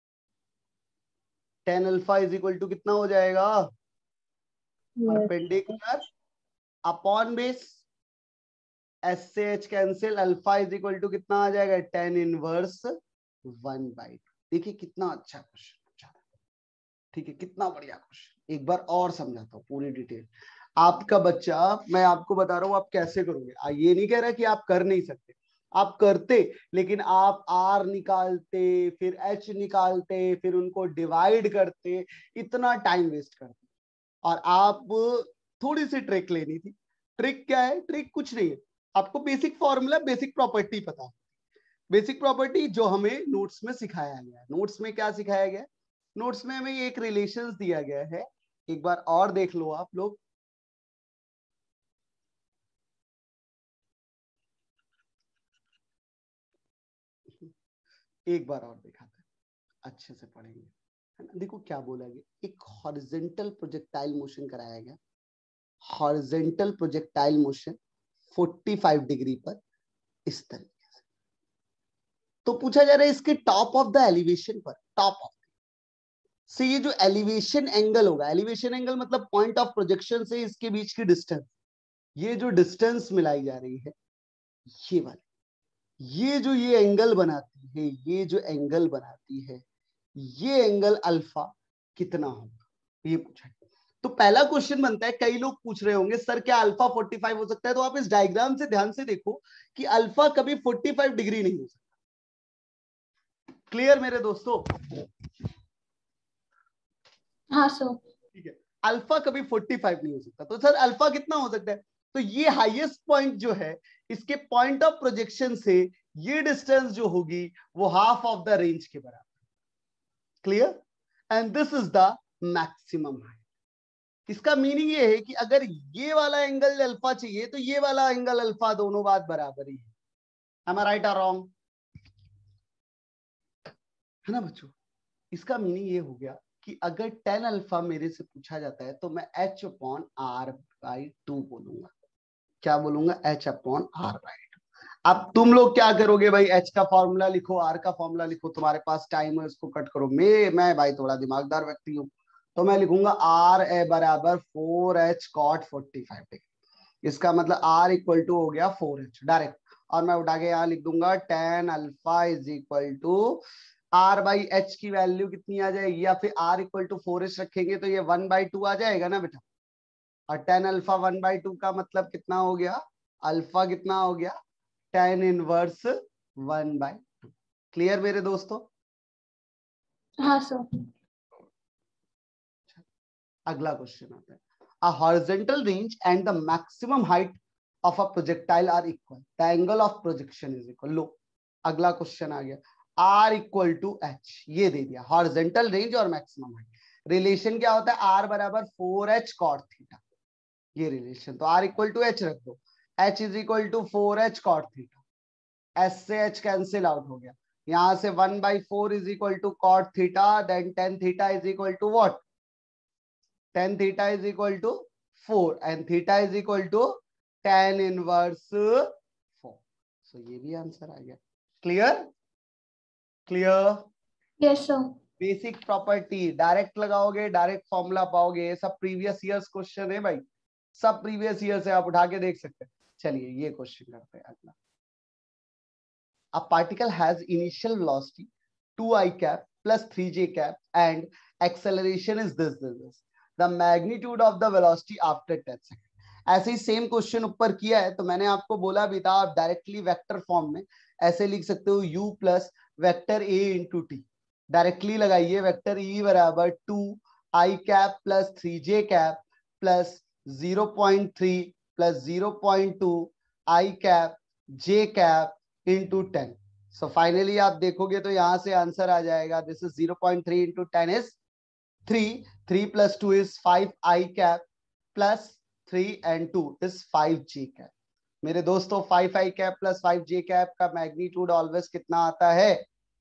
tan alpha is equal to कितना हो जाएगा? Perpendicular upon base. एस से H cancel, alpha is equal to कितना आ जाएगा? tan inverse 1/2. देखिए कितना अच्छा क्वेश्चन पूछा था. ठीक है, कितना बढ़िया क्वेश्चन. एक बार और समझाता हूँ पूरी डिटेल. आपका बच्चा, मैं आपको बता रहा हूँ आप कैसे करोगे. ये नहीं कह रहा कि आप कर नहीं सकते, आप करते, लेकिन आप आर निकालते, फिर एच निकालते, फिर उनको डिवाइड करते, इतना टाइम वेस्ट करते. और आप थोड़ी सी ट्रिक लेनी थी. ट्रिक क्या है? ट्रिक कुछ नहीं है, आपको बेसिक फॉर्मूला, बेसिक प्रॉपर्टी पता. बेसिक प्रॉपर्टी जो हमें नोट्स में सिखाया गया है. नोट्स में क्या सिखाया गया है? नोट्स में हमें एक रिलेशंस दिया गया है. एक बार और देख लो आप लोग. एक बार और दिखाते हैं. अच्छे से पढ़ेंगे, है ना। देखो क्या बोला गया, एक हॉरिजेंटल प्रोजेक्टाइल मोशन कराया गया, हॉरिजेंटल प्रोजेक्टाइल मोशन 45 डिग्री पर इस तरीके से। तो पूछा जा रहा है इसके टॉप ऑफ द एलिवेशन पर, टॉप ऑफ से ये जो एलिवेशन एंगल होगा, एलिवेशन एंगल मतलब पॉइंट ऑफ प्रोजेक्शन से इसके बीच की डिस्टेंस, ये जो डिस्टेंस मिलाई जा रही है ये वाली, ये जो ये एंगल बनाती है, ये जो एंगल बनाती है, ये एंगल अल्फा कितना होगा, ये पूछा है। तो पहला क्वेश्चन बनता है, कई लोग पूछ रहे होंगे सर क्या अल्फा 45 हो सकता है, तो आप इस डायग्राम से ध्यान से देखो कि अल्फा कभी 45 डिग्री नहीं हो सकता। क्लियर मेरे दोस्तों? हाँ सर। ठीक है, अल्फा कभी 45 नहीं हो सकता। तो सर अल्फा कितना हो सकता है, तो ये हाईएस्ट पॉइंट जो है इसके पॉइंट ऑफ प्रोजेक्शन से ये डिस्टेंस जो होगी वो हाफ ऑफ द रेंज के बराबर। Clear? And this is the maximum height. इसका मीनिंग ये है कि अगर ये वाला एंगल अल्फा चाहिए तो ये वाला एंगल अल्फा, दोनों बात बराबर ही है। Am I right or wrong? है ना बच्चों? इसका मीनिंग ये हो गया कि अगर 10 अल्फा मेरे से पूछा जाता है तो मैं h/r/2 बोलूंगा। क्या बोलूंगा? h/r/2। अब तुम लोग क्या करोगे भाई, h का फॉर्मूला लिखो, r का फॉर्मूला लिखो, तुम्हारे पास टाइम है इसको कट करो। मैं भाई थोड़ा दिमागदार व्यक्ति हूँ, तो मैं लिखूंगा r बराबर 4h cot 45 डिग्री। इसका मतलब r इक्वल टू हो गया 4h डायरेक्ट, और मैं उठा के यहाँ लिख दूंगा 10 alpha is equal to r/h की वैल्यू कितनी आ जाएगी, या फिर r इक्वल टू 4h रखेंगे तो ये 1/2 आ जाएगा ना बेटा। और 10 अल्फा 1/2 का मतलब कितना हो गया, अल्फा कितना हो गया 10 इनवर्स 1/2। क्लियर मेरे दोस्तों? हाँ सर। अगला क्वेश्चन आता है, a horizontal range and the maximum height of a projectile are equal, the angle of projection is equal। लो अगला क्वेश्चन आ गया, r इक्वल टू h, ये दे दिया हॉरिजेंटल रेंज और मैक्सिमम हाइट। रिलेशन क्या होता है, r बराबर 4h cot थीटा, ये रिलेशन। तो r इक्वल टू h रख दो, h is equal to 4h cot theta, s से h कैंसिल आउट हो गया, यहां से 1/4 is equal to cot theta, then tan theta is equal to what, tan theta is equal to 4 and theta is equal to tan inverse 4। So ये भी answer आ गया। Clear? Clear? Yes sir. Basic property direct लगाओगे, direct formula पाओगे। ये सब previous years question है भाई, सब प्रीवियस ईयर से आप उठा के देख सकते हैं। चलिए ये क्वेश्चन करते हैं अगला। A particle has initial velocity 2i cap plus 3j cap and acceleration is this। The magnitude of the velocity after 10 seconds। ऐसे ही सेम क्वेश्चन ऊपर किया है, तो मैंने आपको बोला भी था आप डायरेक्टली वेक्टर फॉर्म में ऐसे लिख सकते हो, u plus vector a into टी। डायरेक्टली लगाइए, वेक्टर e बराबर 2i cap plus 3j cap plus 0.3 plus 0.2 i cap j cap into 10। So finally आप देखोगे तो यहां से आंसर आ जाएगा, this is 0.3 into 10 is 3, 3 plus 2 is 5i cap plus 3 and 2 is 5j cap। मेरे दोस्तों 5i cap plus 5j cap का मैग्नीट्यूड ऑलवेज कितना आता है,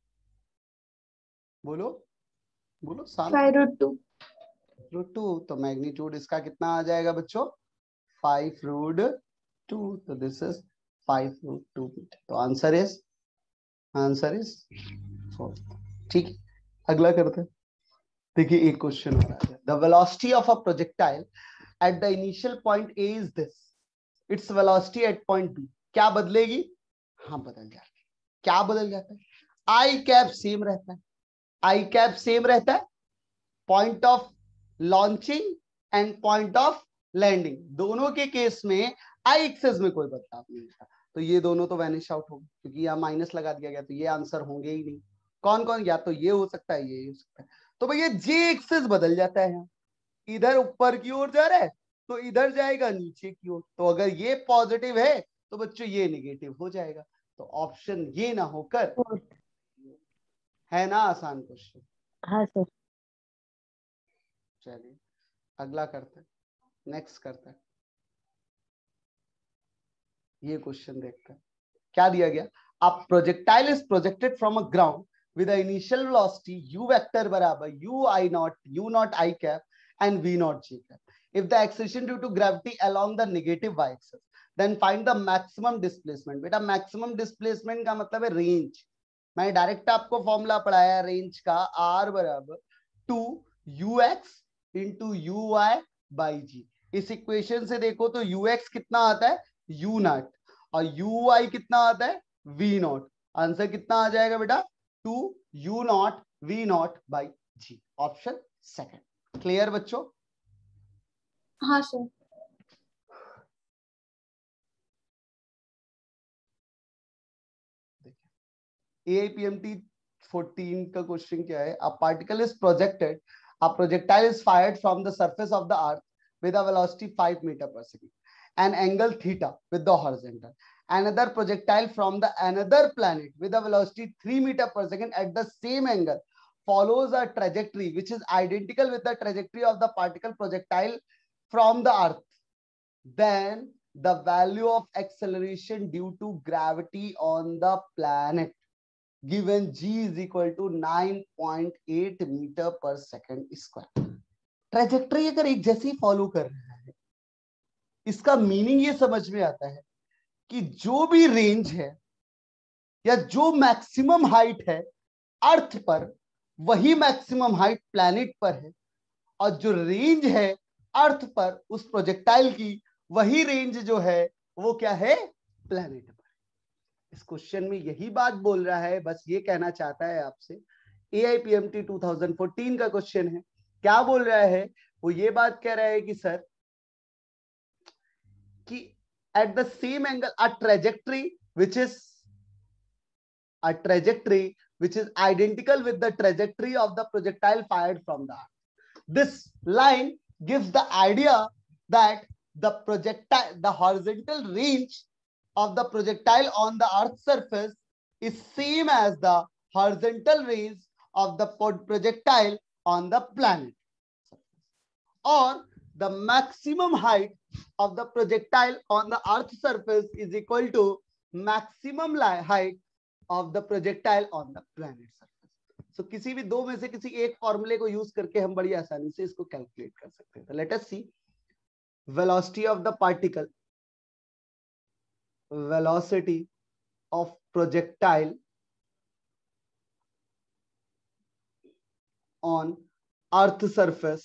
बोलो बोलो शांत। 5√2। √2, तो मैग्नीट्यूड इसका कितना आ जाएगा बच्चों, 5√2। तो दिस इज 5√2। तो आंसर इज 4। ठीक है, अगला करते हैं। देखिए एक क्वेश्चन हो रहा है, the velocity of a projectile at the initial point A is this, it's velocity at point B क्या बदलेगी? हाँ बदल जाती है। क्या बदल जाता है? आई कैप सेम रहता है, आई कैप सेम रहता है, point of launching and point of landing दोनों के केस में आई एक्सेस में कोई बदलाव नहीं होता। तो ये दोनों तो वैनिश आउट होंगे क्योंकि यहाँ माइनस लगा दिया गया, तो ये आंसर होंगे ही नहीं। कौन कौन? या तो ये हो सकता है, ये हो सकता है। तो भैया जे एक्सेस बदल जाता है, इधर ऊपर की ओर जा रहा है तो इधर जाएगा नीचे की ओर। तो अगर ये पॉजिटिव है तो बच्चों ये नेगेटिव हो जाएगा। तो ऑप्शन ये ना होकर, है ना आसान क्वेश्चन। हाँ सर। चलिए अगला करते हैं, नेक्स्ट करते हैं। ये क्वेश्चन देखते हैं क्या दिया गया। A projectile is projected from a ground with the initial velocity u vector बराबर u I naught I cap and v naught j cap. If the acceleration due to gravity along the negative y axis, then find the maximum displacement. बेटा maximum displacement का मतलब है range. मैंने direct आपको formula पढ़ाया range का, r बराबर 2ux into u Y by g. इस इक्वेशन से देखो तो ux कितना आता है u नॉट और यू वाई कितना आता है v नॉट. आंसर कितना आ जाएगा बेटा 2u naught v naught by g. Option second. Clear बच्चों? हाँ सर. AIPMT 14 का क्वेश्चन क्या है? A particle is projected, a projectile is fired from the surface of the earth with a velocity 5 meter per second, an angle theta with the horizontal. Another projectile from the another planet with a velocity 3 meter per second at the same angle follows a trajectory which is identical with the trajectory of the particle projectile from the earth. Then the value of acceleration due to gravity on the planet given g is equal to 9.8 meter per second square. Trajectory अगर एक जैसी follow कर रहा है, इसका meaning ये समझ में आता है कि जो भी रेंज है या जो मैक्सिमम हाइट है अर्थ पर, वही मैक्सिमम हाइट प्लैनेट पर है, और जो रेंज है अर्थ पर उस प्रोजेक्टाइल की, वही रेंज जो है वो क्या है प्लैनेट पर. इस क्वेश्चन में यही बात बोल रहा है, बस ये कहना चाहता है आपसे. AIPMT 2014 का क्वेश्चन है. क्या बोल रहा है? वो ये बात कह रहा है कि सर कि at the same angle a trajectory which is identical with the trajectory of the projectile fired from the earth. This line gives the idea that the horizontal range of the projectile on the earth's surface is same as the horizontal range of the projectile on the planet, or the maximum height of the projectile on the earth's surface is equal to maximum height of the projectile on the planet surface. So किसी भी दो में से किसी एक फॉर्मूले को use करके हम बड़ी आसानी से इसको कैलकुलेट कर सकते हैं. Let us see. velocity of the particle, velocity of projectile on earth surface,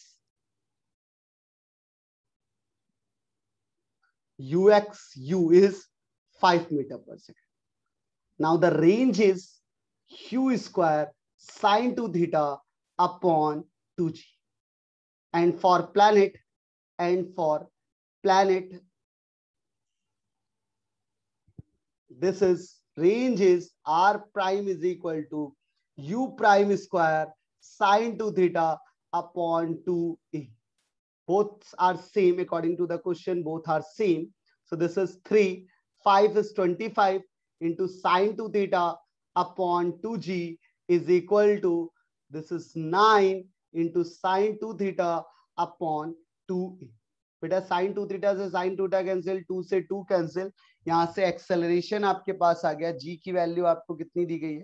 u is 5 meter per second. Now the range is u square sine 2 theta upon 2g. And for planet, this is range is r prime is equal to u prime square sine 2 theta upon 2a. Both are same according to the question, both are same. So this is 3, 5 is 25 into sine 2 theta upon 2g is equal to, this is 9 into sine 2 theta upon 2a. बेटा sine 2 theta से sine 2 cancel, 2 से 2 cancel, यहां से acceleration आपके पास आ गया. जी की value आपको कितनी दी गई है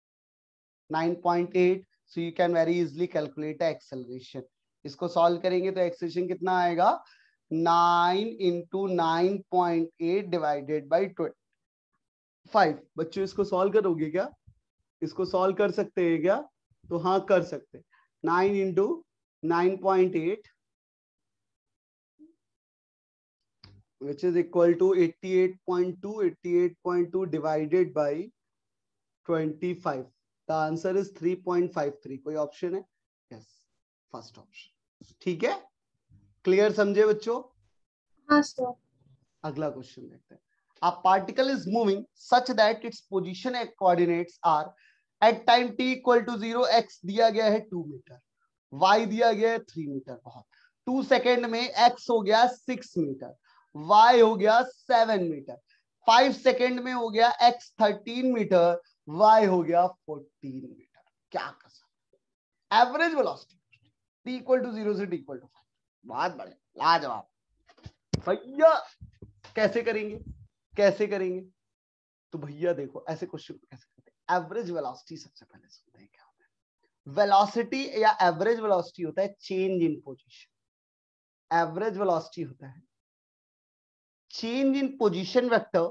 9.8. So you can very easily calculate acceleration. इसको सॉल्व करेंगे तो एक्सेलरेशन कितना आएगा 9 इंटू 9.8 डिवाइडेड बाई 25. बच्चों इसको सॉल्व करोगे क्या? इसको सॉल्व कर सकते हैं क्या? तो हाँ कर सकते. 9 into 9.8 which is equal to 88.2 divided by 25. The answer is 3.53. कोई ऑप्शन है? Yes, first option. ठीक है, क्लियर समझे बच्चों? हाँ सर. अगला क्वेश्चन देखते हैं. A particle is moving such that its position and coordinates are at time t equal to 0, x दिया गया है 2 मीटर, y दिया गया है 3 मीटर. बहुत 2 सेकेंड में x हो गया 6 मीटर, y हो गया 7 मीटर. 5 सेकेंड में हो गया x 13 मीटर, y हो गया 14 मीटर. क्या कर सकते? Average velocity t equal to 0 से t इक्वल टू 5. बहुत बढ़िया, लाजवाब. भैया कैसे करेंगे? तो भैया देखो ऐसे क्वेश्चन कैसे करते हैं. एवरेज वेलोसिटी सबसे पहले सुनते हैं क्या होता है। वेलोसिटी या एवरेज वेलोसिटी होता है change in position. Average velocity होता है change in position vector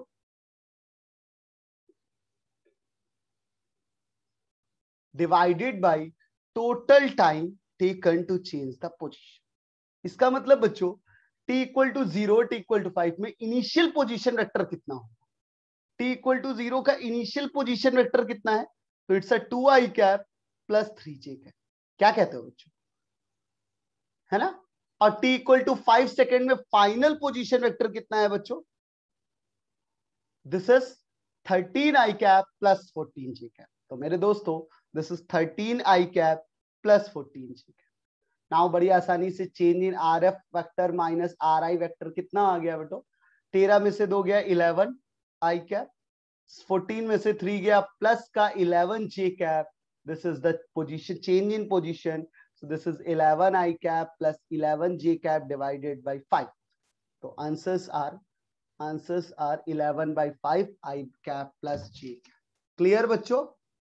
divided by total time taken to change the position. इसका मतलब बच्चों t equal to 0 t equal to 5 में इनिशियल पोजीशन वेक्टर कितना होगा। t इक्वल टू 0 का इनिशियल पोजीशन वेक्टर कितना है, तो it's a 2i cap plus 3j cap. क्या कहते हो बच्चों, है ना। और t इक्वल टू 5 सेकेंड में फाइनल पोजीशन वेक्टर कितना है बच्चों, this is 13i cap plus 14j cap. तो मेरे दोस्तों this is 13i cap plus 14j cap. Now बड़ी आसानी से change in R F vector minus R I vector कितना आ गया बेटो, 13 में से 2 गया 11 आई कैप, 14 में से 3 गया प्लस का 11 J cap. This is the position change in position, so this is 11 I cap plus 11 J cap divided by 5। तो answers are 11 by 5 I cap plus J cap। Clear बच्चों।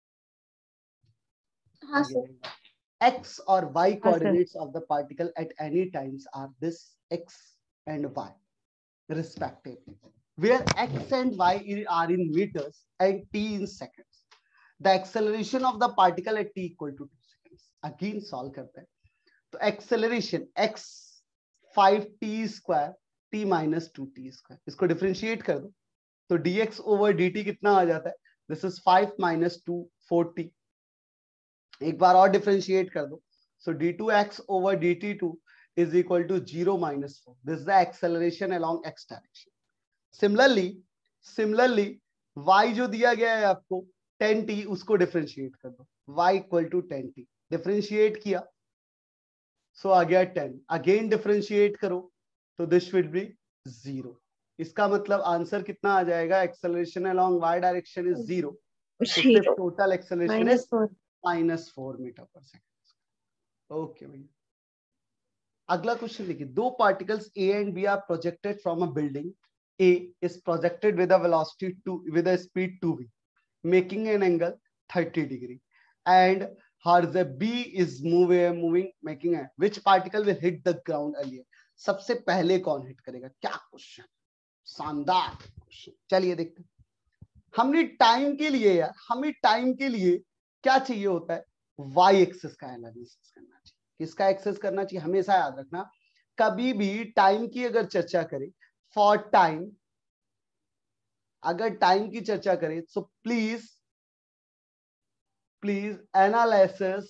हाँ sir. X और Y हाँ, coordinates of the particle at any times are this X and Y respectively, where X and Y are in meters and T in seconds. The acceleration of the particle at T equal to 2 seconds. Again solve करते हैं। तो acceleration X 5t square t minus 2t square, इसको differentiate कर दो तो dx over dt कितना आ जाता है, दिस इज 5 minus 2 4t। एक बार और डिफरेंशिएट कर दो, so d2x over dt2 is equal to 0 minus 4। this is the acceleration along x direction। Similarly y जो दिया गया है आपको 10t, उसको डिफरेंशिएट कर दो, y equal to 10t। Differentiate किया सो आ गया 10, अगेन डिफरेंशिएट करो तो दिस विल बी 0। इसका मतलब आंसर कितना आ जाएगा, acceleration along y direction is 0, total acceleration is -4 meter पर सेकंड। ओके भैया, अगला क्वेश्चन देखिए। दो particles A and B are projected from a building. A is projected with a velocity 2 with a speed 2v making an angle 30 degree and हर्ज B is moving making a which particle will hit the ground earlier। सबसे पहले कौन hit करेगा, क्या question, शानदार question. चलिए देखते हैं। हमें टाइम के लिए क्या चाहिए होता है, y एक्सिस का एनालिसिस करना चाहिए। किसका एक्सेस करना चाहिए, हमेशा याद रखना कभी भी टाइम की अगर चर्चा करें, फॉर टाइम अगर टाइम की चर्चा करें तो please analysis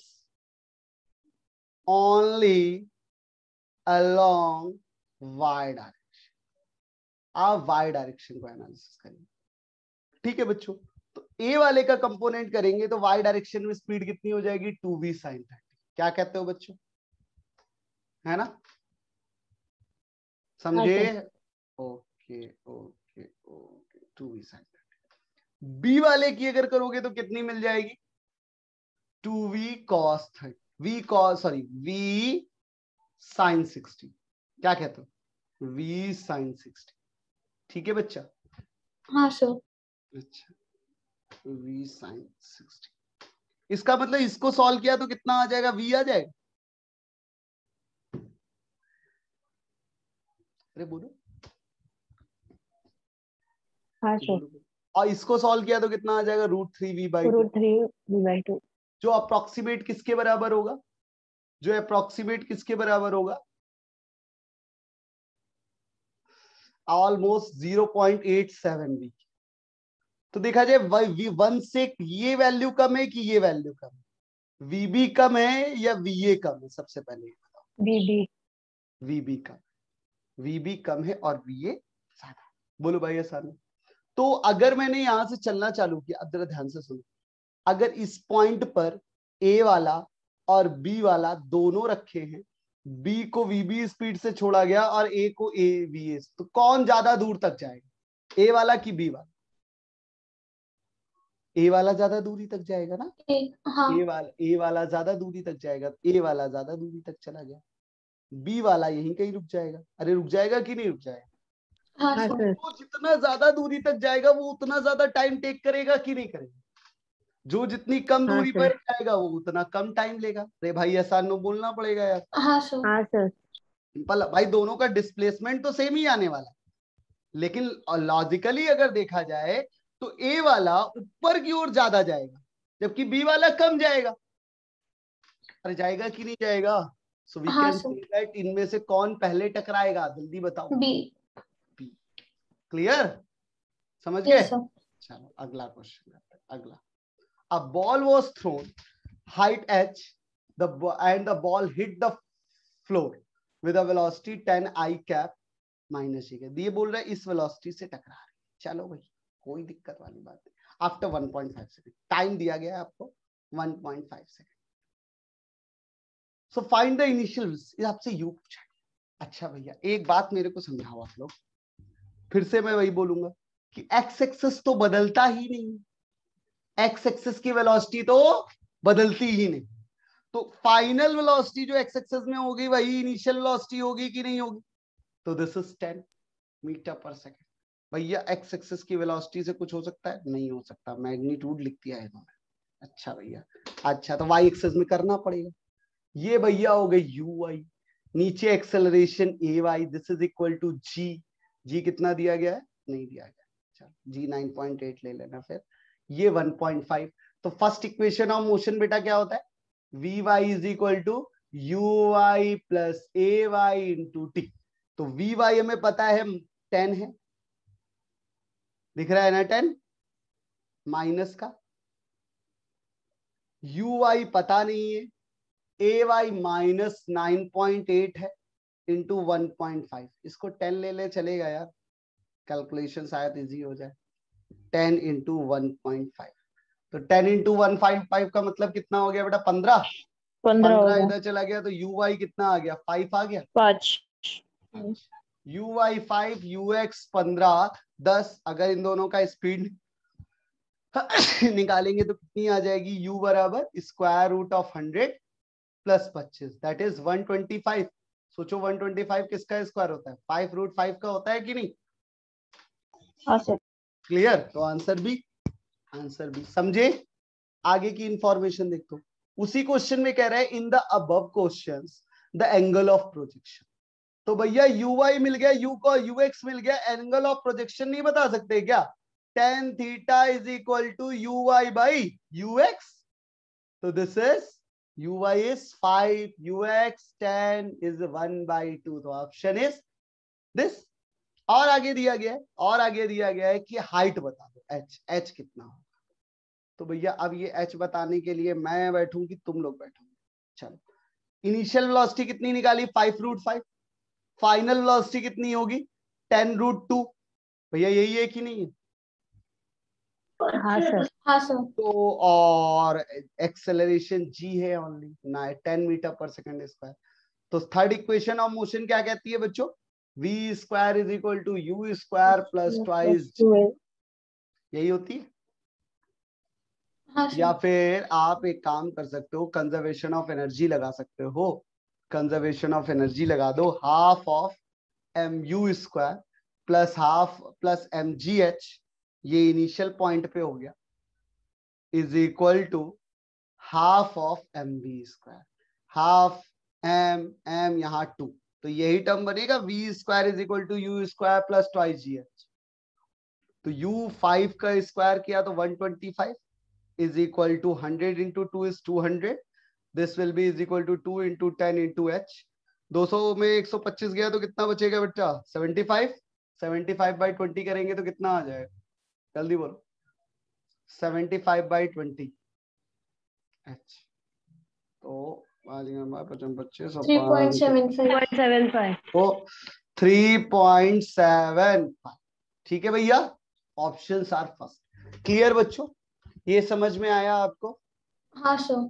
only along y direction. आप y डायरेक्शन को एनालिसिस करेंगे, ठीक है बच्चों। तो A वाले का कंपोनेंट करेंगे तो y डायरेक्शन में स्पीड कितनी हो जाएगी, 2v sin 30। क्या कहते हो बच्चों, है ना, समझे। Okay okay okay 2v sin 30। B वाले की अगर करोगे तो कितनी मिल जाएगी, 2v cos 30, v sin 60। क्या कहते हो, v sin 60, ठीक है बच्चा। हाँ सर। अच्छा v sin 60, इसका मतलब इसको सॉल्व किया तो कितना आ जाएगा, v आ जाएगा। अरे बोलो। हाँ सर। और इसको सॉल्व किया तो कितना आ जाएगा, √3v/2। √3v/2 जो अप्रोक्सीमेट किसके बराबर होगा, ऑलमोस्ट 0.87v। तो देखा जाए v1 से ये वैल्यू कम है कि ये वैल्यू कम है, vb कम है या va कम है, सबसे पहले ये बताओ। vb कम है और va ज्यादा। बोलो भाई आसान। तो अगर मैंने यहां से चलना चालू किया, अब जरा ध्यान से सुनो, अगर इस पॉइंट पर a वाला और b वाला दोनों रखे हैं, b को vb स्पीड से छोड़ा गया और a को va, तो कौन ज्यादा दूर तक जाएगा, a वाला कि b वाला, ए वाला ज्यादा दूरी तक जाएगा ना। हाँ। ए वाला ज्यादा दूरी तक जाएगा, ए वाला ज्यादा दूरी तक चला गया, बी वाला यहीं कहीं रुक जाएगा। अरे रुक जाएगा कि नहीं रुक जाएगा, हाँ हाँ सर। सर। वो जितना ज्यादा दूरी तक जाएगा वो उतना ज्यादा टाइम टेक करेगा कि नहीं करेगा, जो जितनी कम हाँ दूरी सर। पर जाएगा वो उतना कम टाइम लेगा। अरे भाई ऐसा नो बोलना पड़ेगा यार। हाँ सर। हाँ सर। सिंपल भाई, दोनों का डिस्प्लेसमेंट तो सेम ही आने वाला, लेकिन लॉजिकली अगर देखा जाए तो ए वाला ऊपर की ओर ज्यादा जाएगा जबकि बी वाला कम जाएगा। अरे जाएगा कि नहीं जाएगा? सो वी हाँ कैन सर। से दैट इनमें से कौन पहले टकराएगा, जल्दी बताओ। बी। बी। क्लियर? समझ गए? Yes sir. चलो अगला क्वेश्चन करते हैं। अगला, a ball was thrown height h and the ball hit the floor with a velocity 10 I cap minus g। ये बोल रहा है इस वेलोसिटी से टकरा रही है। चलो भाई कोई दिक्कत वाली बात नहीं। आफ्टर 1.5 सेकंड टाइम दिया गया है आपको 1.5 second. So find the initial, आपसे यू पूछा। अच्छा भैया एक बात मेरे को समझाओ आप लोग, फिर से मैं वही बोलूंगा कि एक्स एक्सेस तो बदलता ही नहीं, एक्स एक्सेस की वेलोसिटी तो बदलती ही नहीं, तो फाइनल वेलोसिटी जो एक्स एक्सेस में होगी वही इनिशियल वेलोसिटी होगी कि नहीं होगी? तो दिस इज 10 मीटर पर सेकंड। भैया एक्स एक्सेस की वेलोसिटी से कुछ हो सकता है? नहीं हो सकता, मैग्नीट्यूड लिख दिया है इन्होंने। अच्छा भैया, अच्छा तो वाई एक्सेस में करना पड़ेगा। ये भैया हो गई यू आई, नीचे acceleration A Y, this is equal to G. G कितना दिया गया है? नहीं दिया गया। चलो जी 9.8 ले लेना, फिर ये 1.5। तो फर्स्ट इक्वेशन ऑफ मोशन बेटा क्या होता है? V Y is equal to U Y plus A Y into T. तो वी वाई हमें पता है 10 है, दिख रहा है ना 10, माइनस का यू वाई पता नहीं है, ए वाई माइनस 9.8 है इंटू 1.5। इसको 10 ले ले चलेगा यार, कैलकुलेशन शायद इजी हो जाए। 10 इंटू 1.5, तो 10 इंटू 1.5 का मतलब कितना हो गया बेटा? 15। 15 हो 15 गया। इधर चला गया तो यू वाई कितना आ गया? 5 आ गया। 5। U Y 5, U X 15, 10। अगर इन दोनों का स्पीड निकालेंगे तो कितनी आ जाएगी? u बराबर स्क्वायर रूट ऑफ 100 प्लस 25, दैट इज 125। सोचो 125 किसका स्क्वायर होता है? 5 रूट 5 का होता है कि नहीं? हाँ सर। क्लियर? तो आंसर भी, आंसर भी समझे। आगे की इंफॉर्मेशन देखो, उसी क्वेश्चन में कह रहा है in the above questions the angle of projection. तो भैया यू वाई मिल गया, यू को यू एक्स मिल गया, एंगल ऑफ प्रोजेक्शन नहीं बता सकते क्या? tan theta is equal to U Y by U X. तो this is U Y is 5, U X tan is 1/2। तो ऑप्शन इज दिस। और आगे दिया गया है, और आगे दिया गया है कि हाइट बता दो, एच, एच कितना होगा। तो भैया अब ये एच बताने के लिए मैं बैठूं कि तुम लोग बैठोगे? चलो, इनिशियल वेलोसिटी कितनी निकाली? 5 रूट 5। फाइनल वेलोसिटी कितनी होगी? 10 रूट 2। भैया यही है कि नहीं है? हाँ सर। हाँ सर। तो और एक्सेलरेशन जी है ओनली ना, 10 मीटर पर सेकंड स्क्वायर। तो थर्ड इक्वेशन ऑफ मोशन क्या कहती है बच्चों? V square is equal to U square plus twice, यही होती है। हाँ या सर। फिर आप एक काम कर सकते हो, कंजर्वेशन ऑफ एनर्जी लगा सकते हो। कंजर्वेशन ऑफ एनर्जी लगा दो, half of M U square plus half plus M G H, ये इनिशियल पॉइंट पे हो गया, is equal to half of M V square, half M M यहाँ 2। तो यही टर्म बनेगा V square is equal to U square plus twice G H. तो U 5 का स्क्वायर किया तो 125 is equal to 100 into 2 is 200. This will be is equal to 2 into 10 into h. 200 में 125 गया तो कितना बचेगा बेटा? 75। 75 by 20 करेंगे तो कितना आ जाएगा? जल्दी बोलो। 75 by 20 h। तो आ जाएगा हमारे 25 और 3.75। 3.75। तो 3.75। ठीक है भैया, ऑप्शंस आर फर्स्ट। क्लियर बच्चों? ये समझ में आया आपको? हाँ सर।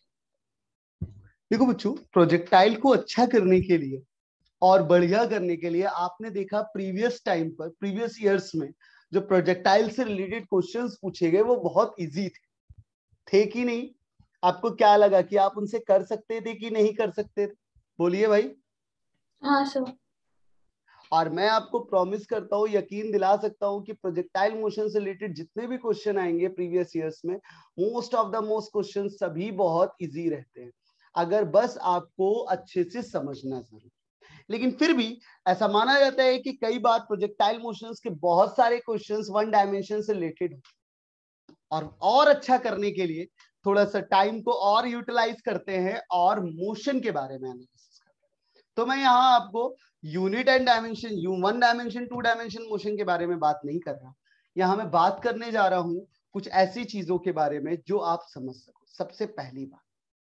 देखो बच्चों, प्रोजेक्टाइल को अच्छा करने के लिए और बढ़िया करने के लिए आपने देखा प्रीवियस टाइम पर, प्रीवियस ईयर्स में जो प्रोजेक्टाइल से रिलेटेड क्वेश्चंस पूछे गए वो बहुत इजी थे कि नहीं? आपको क्या लगा कि आप उनसे कर सकते थे कि नहीं कर सकते थे? बोलिए भाई। हाँ सर। और मैं आपको प्रॉमिस करता हूँ, यकीन दिला सकता हूँ कि प्रोजेक्टाइल मोशन से रिलेटेड जितने भी क्वेश्चन आएंगे प्रीवियस ईयर्स में, most of the most question सभी बहुत इजी रहते हैं, अगर बस आपको अच्छे से समझना जरूर। लेकिन फिर भी ऐसा माना जाता है कि कई बार प्रोजेक्टाइल मोशंस के बहुत सारे क्वेश्चंस वन डायमेंशन से रिलेटेड होते हैं, और अच्छा करने के लिए थोड़ा सा टाइम को और यूटिलाइज करते हैं और मोशन के बारे में एनालिसिस करते हैं। तो मैं यहाँ आपको unit and dimension, one dimension, two dimension motion के बारे में बात नहीं कर रहा, यहाँ मैं बात करने जा रहा हूं कुछ ऐसी चीजों के बारे में जो आप समझ सको। सबसे पहली बात,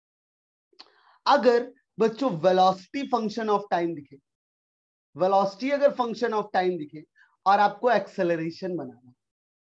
अगर बच्चों वेलोसिटी फंक्शन ऑफ टाइम दिखे, वेलोसिटी अगर फंक्शन ऑफ टाइम दिखे और आपको एक्सेलरेशन बनाना,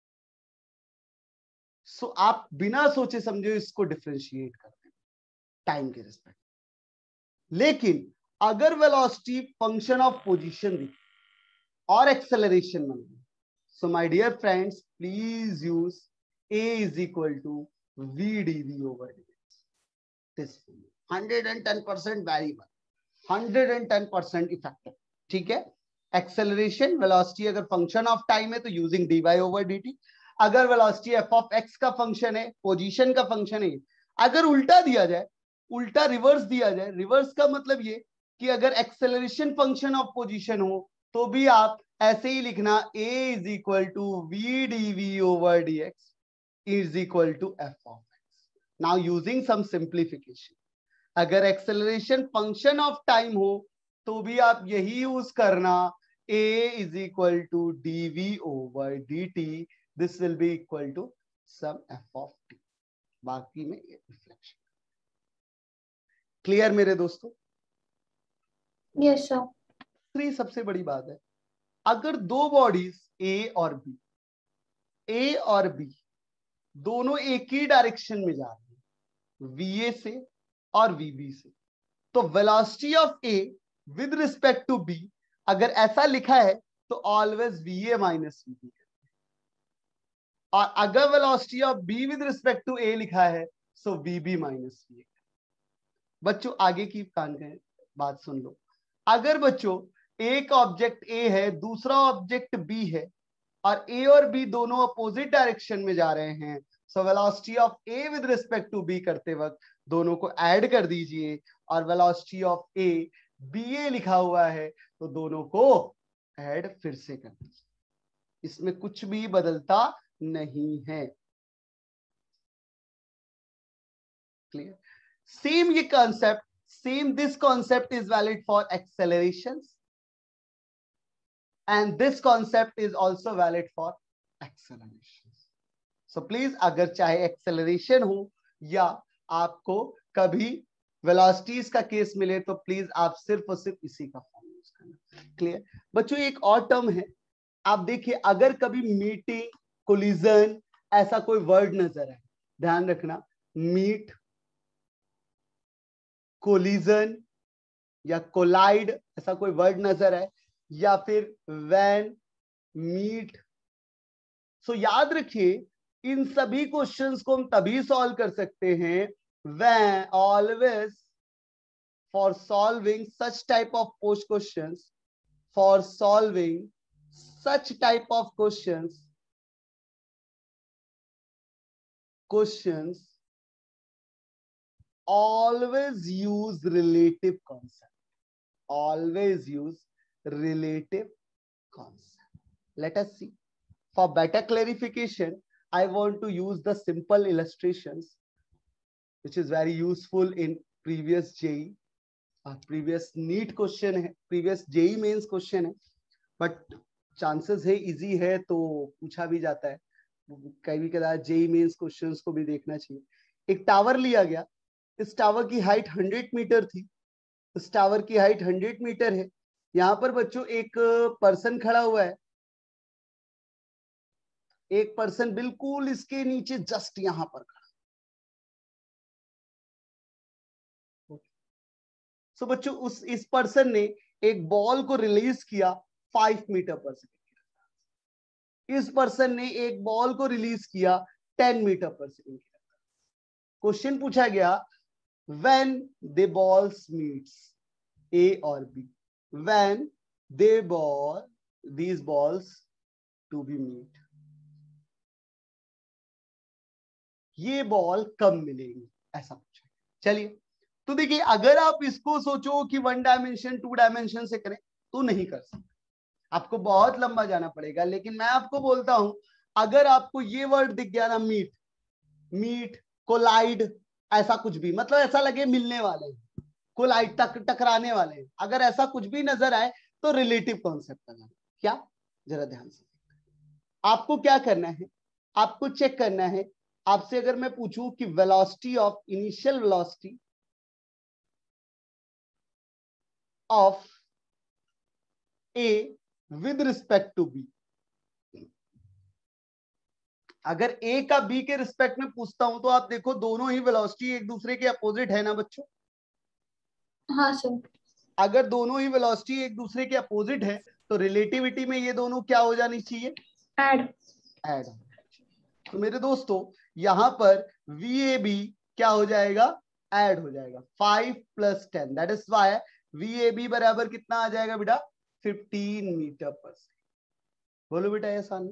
सो आप बिना सोचे समझे इसको डिफरेंशिएट करते हैं टाइम के रिस्पेक्ट। लेकिन अगर वेलोसिटी फंक्शन ऑफ पोजीशन दिखे और एक्सेलरेशन बनाना, so my dear friends please use a is equal to vdv over dx. This 110% variable, 110% effective, ठीक है। एक्सेलरेशन वेलोसिटी अगर फंक्शन ऑफ टाइम है तो यूजिंग dy over dt, अगर वेलोसिटी f of x का फंक्शन है, पोजीशन का फंक्शन है, अगर उल्टा दिया जाए, उल्टा रिवर्स दिया जाए, रिवर्स का मतलब ये कि अगर एक्सेलरेशन फंक्शन ऑफ पोजीशन हो तो भी आप ऐसे ही लिखना a is equal to vdv over dx is equal to f of x. Now using some simplification, अगर एक्सेलरेशन फंक्शन ऑफ टाइम हो तो भी आप यही यूज करना, a is equal to dv over dt, this will be equal to some f of t, बाकी में reflection. Clear मेरे दोस्तों? Yes sir. तीसरी सबसे बड़ी बात है, अगर दो बॉडीज a और b दोनों एक ही डायरेक्शन में जा रहे हैं, va से और vb से, तो velocity of a with respect to b अगर ऐसा लिखा है तो ऑलवेज va माइनस vb, और अगर velocity of b with respect to a लिखा है सो vb माइनस va। बच्चों आगे की कान का बात सुन लो, अगर बच्चों एक ऑब्जेक्ट a है, दूसरा ऑब्जेक्ट b है, और a और b दोनों अपोजिट डायरेक्शन में जा रहे हैं, so velocity of a with respect to b करते वक्त दोनों को ऐड कर दीजिए, और वेलोसिटी ऑफ a ba लिखा हुआ है तो दोनों को ऐड फिर से कर दीजिए, इसमें कुछ भी बदलता नहीं है। क्लियर? सेम ये concept, same this concept is valid for accelerations and this concept is also valid for acceleration. So please अगर चाहे एक्सेलरेशन हो या आपको कभी वेलोसिटीज का केस मिले तो प्लीज आप सिर्फ और सिर्फ इसी का फॉर्म यूज करना। क्लियर? बच्चों एक और टर्म है, आप देखिए अगर कभी मीटिंग, कोलिजन ऐसा कोई वर्ड नजर आए, ध्यान रखना, मीट, कोलिजन या कोलाइड ऐसा कोई वर्ड नजर आए, या फिर वैन, मीट, सो याद रखिए इन सभी क्वेश्चंस को हम तभी सॉल्व कर सकते हैं when always for solving such type of post questions, for solving such type of questions always use relative concept, always use relative concept. Let us see. For better clarification, I want to use the simple illustrations, which is very useful in previous JEE, previous NEET question है, previous JEE mains question है, but chances है easy है तो पूछा भी जाता है, कभी कदार JEE mains questions को भी देखना चाहिए। एक टावर लिया गया, इस टावर की हाइट 100 मीटर थी, इस टावर की हाइट 100 मीटर है, यहाँ पर बच्चों एक पर्सन खड़ा हुआ है, एक पर्सन बिल्कुल इसके नीचे जस्ट यहां पर खड़ा। सो बच्चों इस पर्सन ने एक बॉल को रिलीज किया 5 मीटर पर सेकेंड, इस पर्सन ने एक बॉल को रिलीज किया 10 मीटर पर सेकेंड। क्वेश्चन पूछा गया when the balls meets, A और B, when they ball these balls to be meet. ये बॉल कब मिलेंगी, ऐसा पूछा। चलिए, तो देखिए अगर आप इसको सोचो कि 1 डायमेंशन 2 डायमेंशन से करें तो नहीं कर सकते, आपको बहुत लंबा जाना पड़ेगा। लेकिन मैं आपको बोलता हूं, अगर आपको ये वर्ड दिख गया ना, मीट, मीट, कोलाइड, ऐसा कुछ भी, मतलब ऐसा लगे मिलने वाले हैं, कोलाइड टकराने वाले हैं, अगर ऐसा कुछ भी नजर आए तो रिलेटिव कॉन्सेप्ट लगाना। क्या, जरा ध्यान से आपको क्या करना है, आपको चेक करना है। आपसे अगर मैं पूछूं कि velocity of, initial velocity of A with respect to B, अगर ए का बी के रिस्पेक्ट में पूछता हूं तो आप देखो दोनों ही वेलोसिटी एक दूसरे के अपोजिट है ना बच्चों। हाँ सर। अगर दोनों ही वेलोसिटी एक दूसरे के अपोजिट है तो रिलेटिविटी में ये दोनों क्या हो जानी चाहिए, ऐड। ऐड। तो मेरे दोस्तों यहां पर VAB क्या हो जाएगा, ऐड हो जाएगा। 5 + 10 दैट इज वाई VAB बराबर कितना आ जाएगा बेटा, 15 मीटर पर सेकेंड। बोलो बेटा ये आसान।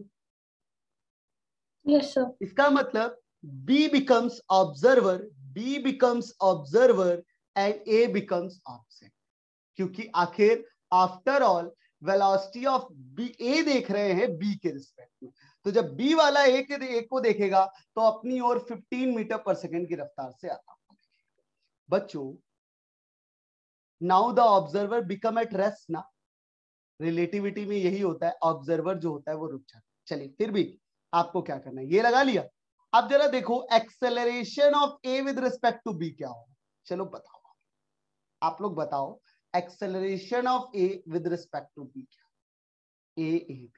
Yes sir. इसका मतलब B becomes observer, B becomes observer and A becomes object, क्योंकि आखिर after all velocity of B, A देख रहे हैं बी के रिस्पेक्ट में, तो जब बी वाला एक को देखेगा तो अपनी ओर 15 मीटर पर सेकेंड की रफ्तार से आता है। बच्चों now the observer become at rest ना, रिलेटिविटी में यही होता है, ऑब्जर्वर जो होता है वो रुक जाता है। चलिए फिर भी आपको क्या करना है, ये लगा लिया। अब जरा देखो acceleration of A with respect to B क्या होगा, चलो बताओ, आप लोग बताओ acceleration of A with respect to B क्या, ए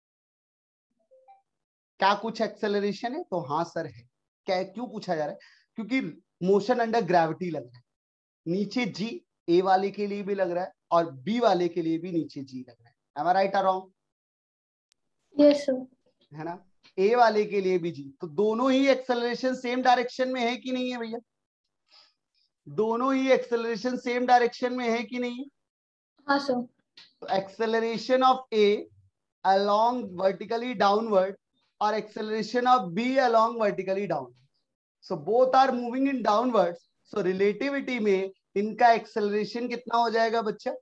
क्या कुछ एक्सेलरेशन है, तो हाँ सर है। क्या, क्यों पूछा जा रहा है, क्योंकि मोशन अंडर ग्रेविटी लग रहा है, नीचे जी ए वाले के लिए भी लग रहा है और बी वाले के लिए भी नीचे जी लग रहा है। एम आई राइट और रॉन्ग, यस सर। है ना, ए वाले के लिए भी जी, तो दोनों ही एक्सेलरेशन सेम डायरेक्शन में है कि नहीं है भैया, दोनों ही एक्सेलरेशन सेम डायरेक्शन में है कि नहीं है। हाँ सर। तो acceleration of A along vertically downward or acceleration of B along vertically downward, so both are moving in downwards, so relativity में इनका एक्सेलरेशन कितना हो जाएगा बच्चा,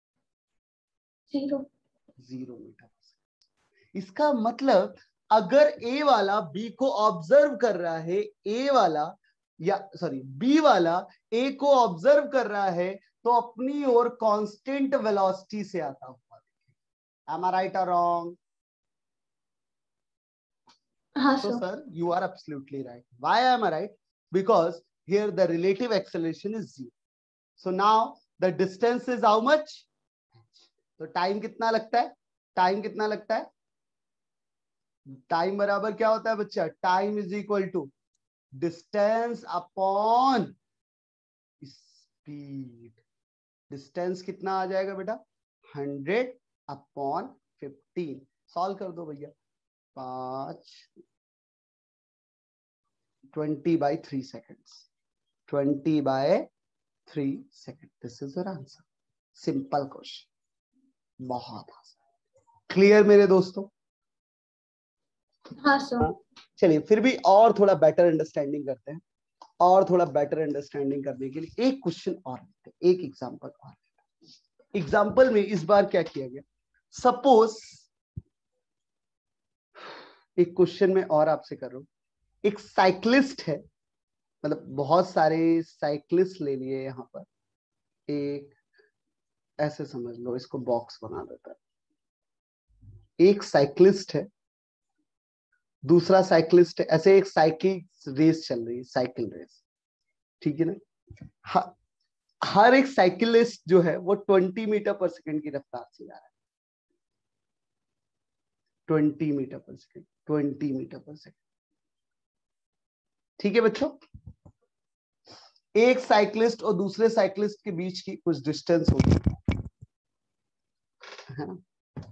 0 मीटर। इसका मतलब अगर ए वाला बी को ऑब्जर्व कर रहा है, ए वाला या सॉरी बी वाला ए को ऑब्जर्व कर रहा है तो अपनी ओर कांस्टेंट वेलोसिटी से आता हुआ। Am I right or wrong? हाँ So sir. sir, you are absolutely right. Why am I right? Because here the relative acceleration is 0. So now the distance is how much? तो time कितना लगता है, time कितना लगता है, time बराबर क्या होता है बच्चा, time is equal to distance upon speed. Distance कितना आ जाएगा बेटा, 100/15। सॉल्व कर दो भैया, 20/3 seconds, 20/3 seconds, this is your answer. Simple question, बहुत आसान। क्लियर मेरे दोस्तों, हाँ सर। चलिए फिर भी और थोड़ा बेटर अंडरस्टैंडिंग करते हैं, और थोड़ा बेटर अंडरस्टैंडिंग करने के लिए एक क्वेश्चन और लेते हैं, एक एग्जांपल और। एग्जांपल में इस बार क्या किया गया, सपोज एक क्वेश्चन में और आपसे कर रहा हूं, एक साइक्लिस्ट है, मतलब बहुत सारे साइक्लिस्ट ले लिए यहां पर, एक ऐसे समझ लो, इसको बॉक्स बना देता है। एक साइक्लिस्ट है, दूसरा साइक्लिस्ट है, ऐसे एक साइकिल रेस चल रही है, साइकिल रेस, ठीक है ना। हर एक साइकिलिस्ट जो है वो 20 मीटर पर सेकंड की रफ्तार से जा रहा है, 20 मीटर पर सेकंड, 20 मीटर पर सेकंड, ठीक है बच्चों। एक साइक्लिस्ट और दूसरे साइक्लिस्ट के बीच की कुछ डिस्टेंस होती है ना,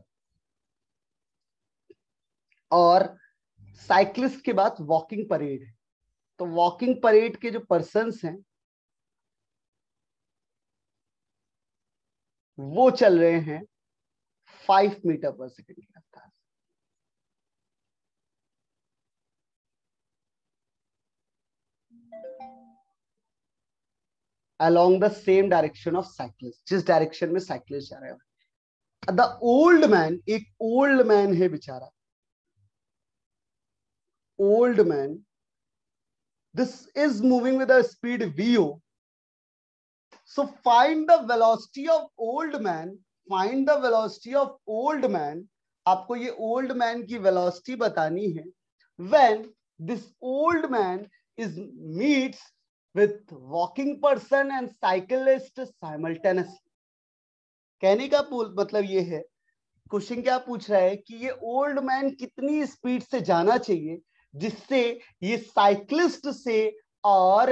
और साइक्लिस्ट के बाद वॉकिंग परेड है, तो वॉकिंग परेड के जो पर्सन्स हैं वो चल रहे हैं 5 मीटर पर सेकेंड की रफ्तार। along the same direction of cyclist, जिस डायरेक्शन में साइक्लिस्ट जा रहा है। द ओल्ड मैन, एक ओल्ड मैन है बेचारा, old man, this is moving with a speed VO. So find the velocity of old man, find the velocity of old man, आपको ये old man की velocity बतानी है when this old man is meets with walking person and cyclist simultaneously। कहने का मतलब ये है, क्वेश्चन क्या पूछ रहा है कि ये ओल्ड मैन कितनी स्पीड से जाना चाहिए जिससे ये साइक्लिस्ट से और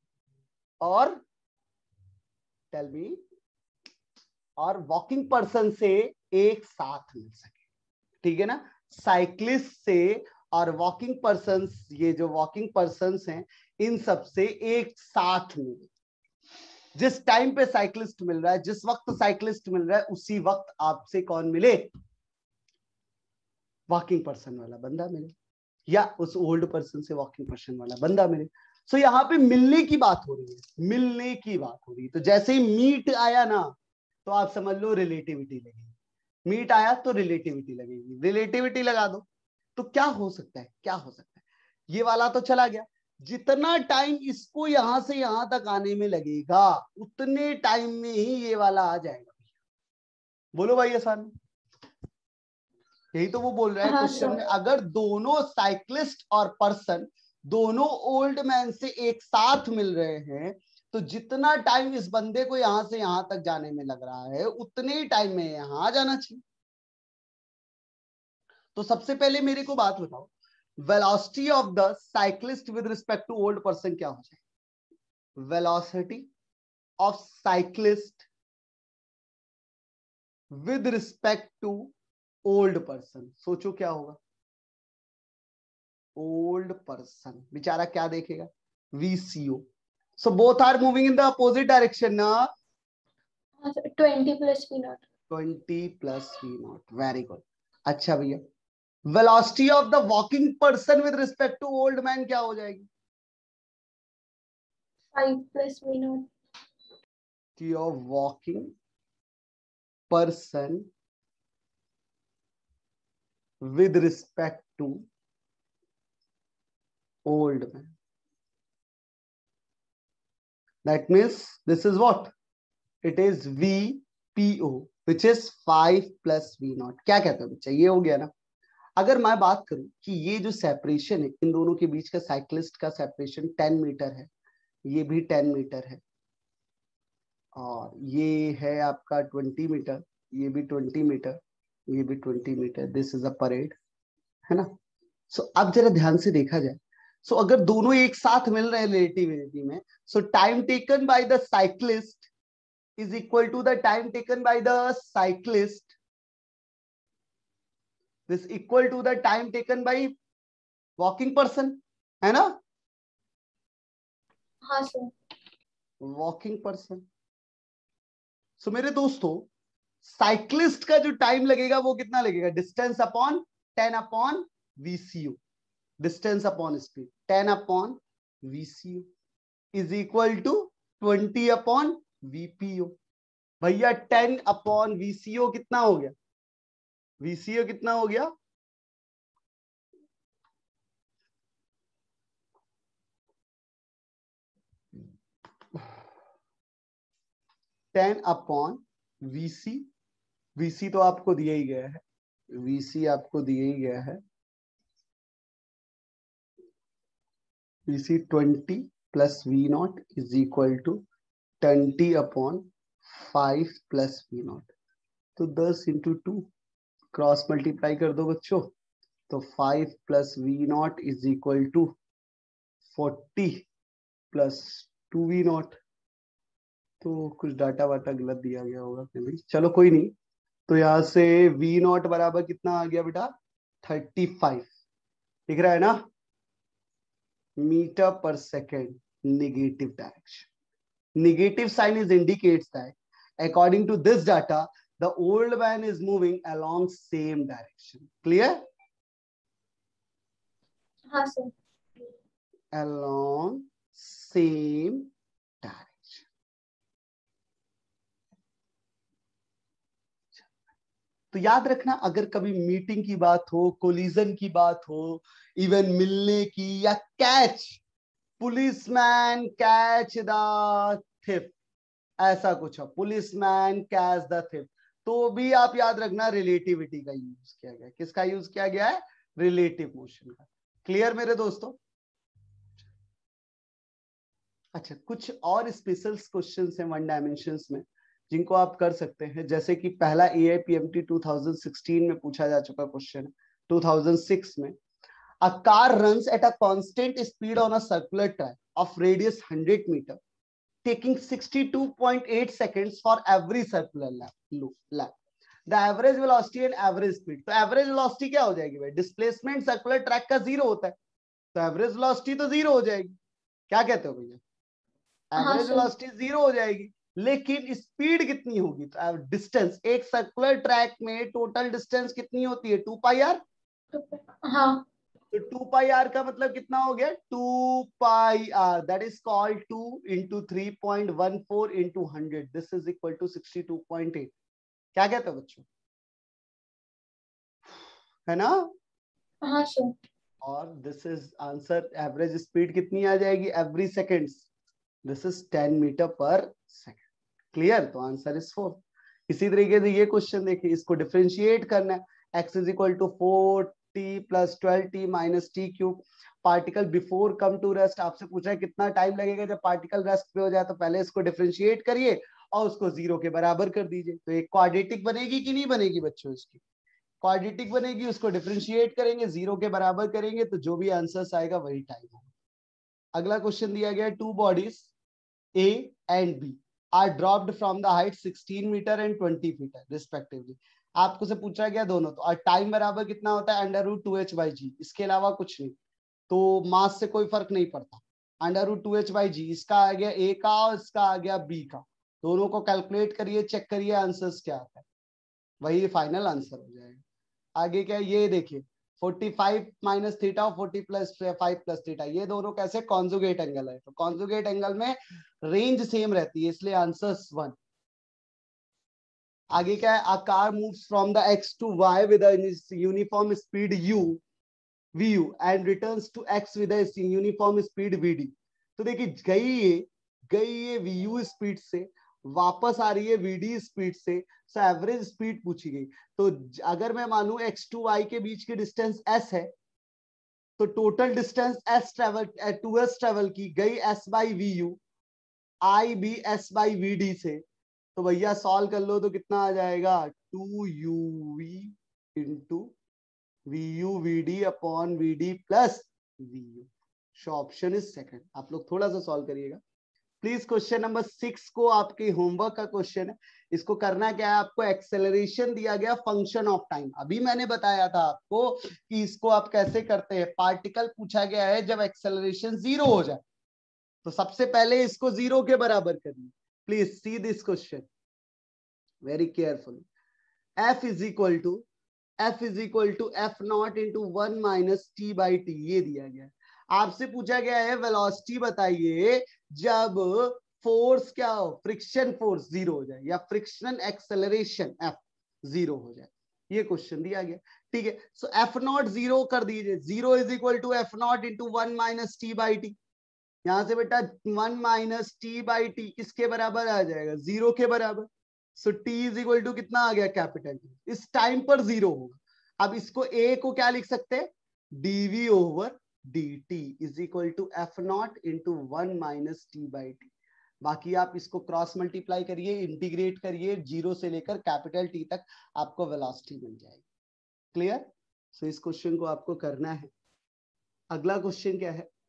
टेल मी और वॉकिंग पर्सन से एक साथ मिल सके। ठीक है ना, साइक्लिस्ट से और वॉकिंग पर्सन, ये जो वॉकिंग पर्सन हैं इन सब से एक साथ मिले। जिस टाइम पे साइक्लिस्ट मिल रहा है, जिस वक्त साइक्लिस्ट मिल रहा है, उसी वक्त आपसे कौन मिले, वॉकिंग पर्सन वाला बंदा मिले, या उस ओल्ड पर्सन से वॉकिंग पर्सन वाला बंदा मिले। सो यहाँ पे मिलने की बात हो रही है, मिलने की बात हो रही है। तो जैसे ही मीट आया ना, तो आप समझ लो रिलेटिविटी लगेगी। मीट आया तो रिलेटिविटी लगेगी, रिलेटिविटी लगा दो तो क्या हो सकता है, क्या हो सकता है, ये वाला तो चला गया। जितना टाइम इसको यहां से यहां तक आने में लगेगा उतने टाइम में ही ये वाला आ जाएगा। बोलो भाई आसान, यही तो वो बोल रहा है क्वेश्चन में। अगर दोनों साइक्लिस्ट और पर्सन दोनों ओल्ड मैन से एक साथ मिल रहे हैं तो जितना टाइम इस बंदे को यहां से यहां तक जाने में लग रहा है उतने ही टाइम में यहां आ जाना चाहिए। तो सबसे पहले मेरे को बात बताओ, velocity of the cyclist with respect to old person क्या हो जाए? Velocity of cyclist with respect to old person, सोचो क्या होगा। ओल्ड पर्सन बेचारा क्या देखेगा, VCO। So both are moving in the opposite direction ना। 20 plus V0। 20 plus V0, very good. अच्छा भैया, velocity of the walking person with respect to old man क्या हो जाएगी? 5 plus V0। Your walking person with respect to old man. That means this is what? It is VPO, which is 5 plus V0। क्या कहते हो बच्चा, ये हो गया ना। अगर मैं बात करूं कि ये जो सेपरेशन है इन दोनों के बीच का, साइक्लिस्ट का सेपरेशन 10 मीटर है, ये भी 10 मीटर है, और ये है आपका 20 मीटर, ये भी 20 मीटर, ये भी 20 meter. This is a parade, है ना। सो अब जरा ध्यान से देखा जाए, सो अगर दोनों एक साथ मिल रहे हैं रिलेटिविटी में, so time taken by the cyclist is equal to the time taken by the cyclist, this equal to the time taken by walking person, है ना। हाँ सर। Walking person. सो मेरे दोस्तों, साइक्लिस्ट का जो टाइम लगेगा वो कितना लगेगा? Distance upon 10 upon VCO, distance upon speed 10 upon VCO is equal to 20 upon VPO। भैया 10 अपॉन VCO कितना हो गया? VCO कितना हो गया? टेन अपॉन VC तो आपको दिया ही गया है, VC आपको दिया ही गया है, VC 20 plus V0 is equal to 20 upon 5 plus V0। तो 10 इंटू 2 क्रॉस मल्टीप्लाई कर दो बच्चों, तो 5 plus V0 is equal to 40 plus 2V0। तो कुछ डाटा वाटा गलत दिया गया होगा कभी, चलो कोई नहीं। तो यहां से V0 बराबर कितना आ गया बेटा? 35, दिख रहा है ना, मीटर पर second, negative direction. Negative sign is indicates that according to this data the old man is moving along same direction. Clear? हाँ सर. Along same direction. तो याद रखना, अगर कभी मीटिंग की बात हो, कोलिजन की बात हो, इवन मिलने की, या catch, policeman catch the thief, ऐसा कुछ हो, पुलिसमैन कैच द थिफ, तो भी आप याद रखना रिलेटिविटी का यूज किया गया. किसका यूज किया गया है? रिलेटिव मोशन का. क्लियर मेरे दोस्तों? अच्छा, कुछ और स्पेशल क्वेश्चंस हैं वन डायमेंशंस में जिनको आप कर सकते हैं. जैसे कि पहला AIPMT 2016 में पूछा जा चुका क्वेश्चन है. 2006 में a car runs at a constant speed on a circular track of radius 100 meter taking 62.8 seconds for every circular lap. The average velocity and average speed. तो average velocity क्या हो जाएगी भाई? डिस्प्लेसमेंट सर्कुलर ट्रैक का 0 होता है, तो average velocity तो 0 हो जाएगी. क्या कहते हो भैया? एवरेज वेलोसिटी 0 हो जाएगी, लेकिन स्पीड कितनी होगी? तो डिस्टेंस, एक सर्कुलर ट्रैक में टोटल डिस्टेंस कितनी होती है? 2πr. हाँ. तो 2πr का मतलब कितना हो गया? 2πr, that is called 2 into 3.14 into 100. This is equal to 62.8. क्या कहते हो बच्चों? है ना? हाँ सर. और this is answer. Average speed कितनी आ जाएगी? Every seconds. This is 10 metre पर सेकेंड. क्लियर? तो आंसर इज 4. इसी तरीके से ये क्वेश्चन देखिए, इसको डिफरेंशिएट करना है. x is equal to 4t plus 12t minus t cube. Particle before come to rest, आपसे पूछा है कितना टाइम लगेगा जब पार्टिकल रेस्ट पे हो जाए. तो पहले इसको डिफरेंशिएट करिए और उसको 0 के बराबर कर दीजिए. तो एक क्वाड्रेटिक बनेगी कि नहीं बनेगी बच्चों? इसकी क्वाड्रेटिक बनेगी. उसको डिफरेंशिएट करेंगे, 0 के बराबर करेंगे, तो जो भी आंसर आएगा वही टाइम होगा. अगला क्वेश्चन दिया गया, 2 bodies A and B are dropped from the height 16 meter and 20 meter respectively. आपको से पूछा गया दोनों, तो टाइम बराबर कितना होता है? √2h/g. इसके अलावा कुछ नहीं. तो मास से कोई फर्क नहीं पड़ता. √2h/g. इसका आ गया A का और इसका आ गया B का. दोनों को कैलकुलेट करिए, चेक करिए आंसर्स क्या आता है, वही फाइनल आंसर हो जाएगा. आगे क्या है ये देखिए, 45 माइनस थीटा और 40 प्लस 5 प्लस थीटा, ये दोनों कैसे? कॉन्जुगेट एंगल है. तो कॉन्जुगेट एंगल में रेंज सेम रहती है, इसलिए आंसर 1. आगे क्या है? a car moves from the x to y with a uniform speed vu and returns to x with a uniform speed vd. तो देखिए, गई ये vu स्पीड से, वापस आ रही है vd स्पीड से. सो एवरेज स्पीड पूछी गई. तो अगर मैं मानू x to y के बीच की डिस्टेंस s है, तो total distance s travel 2s travel की गई s बाई vu, आई भी s बाई vd से. तो भैया सॉल्व कर लो तो कितना आ जाएगा? 2uv into vu vd upon vd plus vu. So option is second. आप लोग थोड़ा सा सॉल्व करिएगा प्लीज. क्वेश्चन नंबर 6 को आपके होमवर्क का क्वेश्चन है. इसको करना क्या है? आपको एक्सेलरेशन दिया गया फंक्शन ऑफ टाइम. अभी मैंने बताया था आपको कि इसको आप कैसे करते हैं. पार्टिकल पूछा गया है जब एक्सेलरेशन 0 हो जाए, तो सबसे पहले इसको 0 के बराबर करिए. Please see this question very carefully. f is equal to f not into 1 minus t by t, ये दिया गया है. आपसे पूछा गया है वेलोसिटी बताइए जब फोर्स क्या हो? फ्रिक्शन फोर्स 0 हो जाए या फ्रिक्शनल एक्सेलरेशन f 0 हो जाए. ये क्वेश्चन दिया गया. ठीक है, सो f नॉट 0 कर दीजिए. 0 is equal to f not into 1 minus t by t. यहां से बेटा 1 माइनस टी बाई टी किसके बराबर आ जाएगा? 0 के बराबर. So t is equal to कितना आ गया? कैपिटल. इस टाइम पर 0 होगा. अब इसको a को क्या लिख सकते हैं? dv over dt is equal to f not into 1 minus t by t. बाकी आप इसको क्रॉस मल्टीप्लाई करिए, इंटीग्रेट करिए, 0 से लेकर कैपिटल T तक आपको वेलोसिटी मिल जाएगी. क्लियर? सो इस क्वेश्चन को आपको करना है. अगला क्वेश्चन क्या है?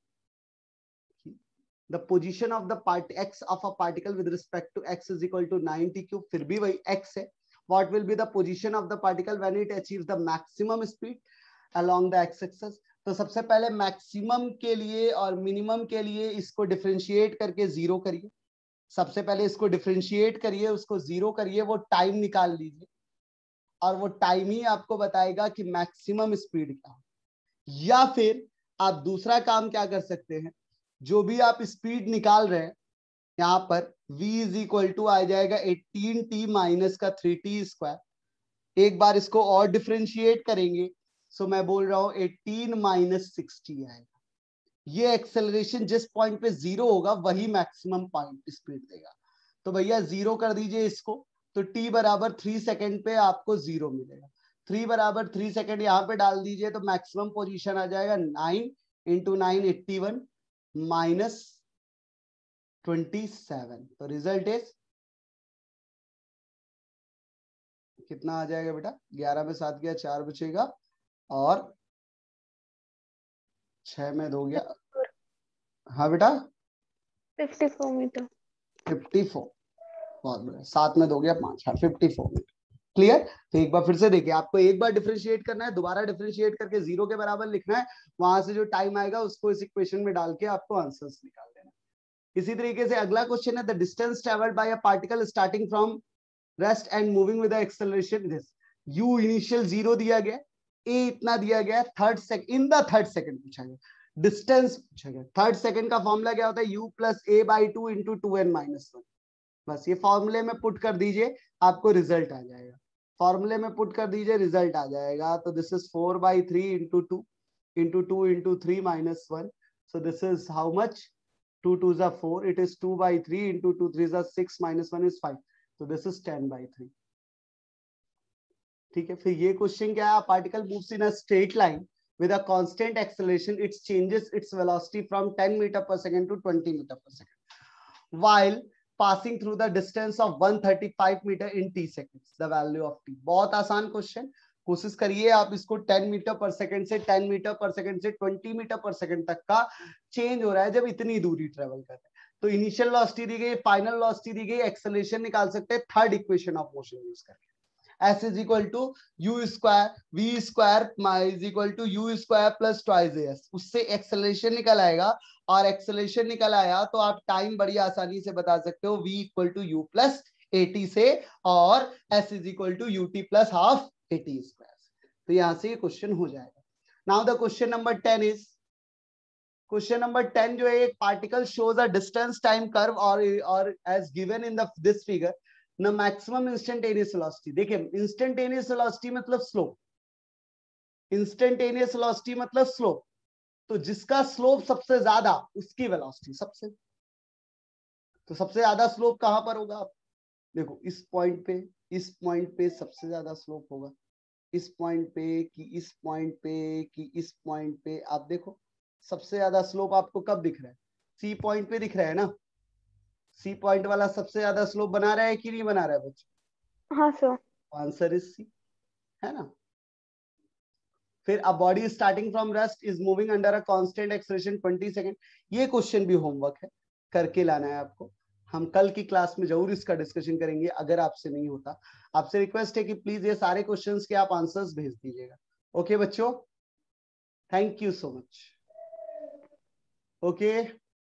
The position of the part x of a particle with respect to x is equal to 9t cube. फिर भी वही x है. What will be the position of the particle when it achieves the maximum speed along the x-axis? तो सबसे पहले maximum के लिए और मिनिमम के लिए इसको डिफरेंशिएट करके 0 करिए. सबसे पहले इसको डिफरेंशिएट करिए, उसको 0 करिए, वो टाइम निकाल लीजिए और वो टाइम ही आपको बताएगा कि मैक्सिमम स्पीड क्या है। या फिर आप दूसरा काम क्या कर सकते हैं, जो भी आप स्पीड निकाल रहे हैं यहाँ पर v इज इक्वल टू आ जाएगा 18t माइनस का 3t²। एक बार इसको और डिफरेंशिएट करेंगे, सो मैं बोल रहा हूं 18 माइनस 60 आएगा। ये एक्सेलरेशन जिस पॉइंट पे 0 होगा वही मैक्सिमम पॉइंट स्पीड देगा। तो भैया 0 कर दीजिए इसको, तो t बराबर 3 सेकेंड पे आपको 0 मिलेगा। 3 बराबर 3 सेकेंड यहाँ पे डाल दीजिए तो मैक्सिमम पोजीशन आ जाएगा 9 इंटू 9 81 माइनस 27। तो रिजल्ट इज कितना आ जाएगा बेटा, 11 में 7 गया 4 बचेगा और 6 में 2 गया, हाँ बेटा 54 मीटर। 54, बहुत बढ़िया, 7 में 2 गया 5, हाँ 54 मीटर। क्लियर। तो एक बार फिर से देखिए, आपको एक बार डिफरेंशिएट करना है, दोबारा डिफरेंशिएट करके 0 के बराबर लिखना है, वहां से जो टाइम आएगा उसको इस इक्वेशन में डाल के आपको आंसर्स निकाल देना। इसी तरीके से अगला क्वेश्चन है the distance travelled by a particle starting from rest and moving with the acceleration this. u initial 0 दिया गया, a इतना दिया गया, third second in the third second पूछा गया, डिस्टेंस पूछा गया। थर्ड सेकंड का फॉर्मूला क्या होता है, u plus a by 2 into 2n-1। बस ये फॉर्मूले में पुट कर दीजिए, आपको रिजल्ट आ जाएगा। फॉर्मूले में पुट कर दीजिए, रिजल्ट आ जाएगा। तो this is 4/3 into 2 into 2 into 3 minus 1। So this is how much, 2 2s are 4, it is 2/3 into 2 3s are 6 minus 1 is 5, so this is 10/3। ठीक है, फिर ये क्वेश्चन क्या है, particle moves in a straight line with a constant acceleration, it changes its velocity from 10 meter per second to 20 meter per second while passing through the distance of 135 meter in t seconds, the value of t। बहुत आसान question, कोशिश करिए आप इसको 10 metre पर second से 10 metre पर second से 20 मीटर पर सेकंड तक का चेंज हो रहा है जब इतनी दूरी ट्रेवल कर रहे हैं। तो इनिशियल वेलोसिटी दी गई, फाइनल वेलोसिटी दी गई, एक्सेलरेशन निकाल सकते हैं third equation of motion use करके। S is equal to u square v square is equal to u square plus twice as, उससे एक्सेलरेशन निकल आएगा और एक्सेलरेशन निकल आया तो आप टाइम बड़ी आसानी से बता सकते हो v equal to u plus at से और s is equal to ut plus half at square. तो यहां से ये क्वेश्चन हो जाएगा। Now the question number 10 is, question number 10 जो है, एक particle shows a distance time curve और as given in the this figure न मैक्सिमम इंस्टेंटेनियस वेलोसिटी। देखिए इंस्टेंटेनियस वेलोसिटी मतलब स्लोप, इंस्टेंटेनियस वेलोसिटी मतलब स्लोप, तो जिसका स्लोप सबसे ज्यादा उसकी वेलोसिटी सबसे, तो सबसे ज्यादा स्लोप कहां पर होगा, आप देखो इस पॉइंट पे, इस पॉइंट पे सबसे ज्यादा स्लोप होगा, इस पॉइंट पे कि इस पॉइंट पे कि इस पॉइंट पे। आप देखो सबसे ज्यादा स्लोप आपको कब दिख रहा है, सी पॉइंट पे दिख रहा है ना, सी पॉइंट वाला सबसे ज्यादा स्लोप बना रहा है कि नहीं बना रहा है बच्चों? हाँ सर। आंसर इज सी, है ना। फिर a body starting from rest is moving under a constant acceleration 20 second. ये क्वेश्चन भी होमवर्क है, करके लाना है आपको। हम कल की क्लास में जरूर इसका डिस्कशन करेंगे, अगर आपसे नहीं होता। आपसे रिक्वेस्ट है कि प्लीज ये सारे क्वेश्चंस के आप आंसर्स भेज दीजिएगा। ओके बच्चों, thank you so much. Okay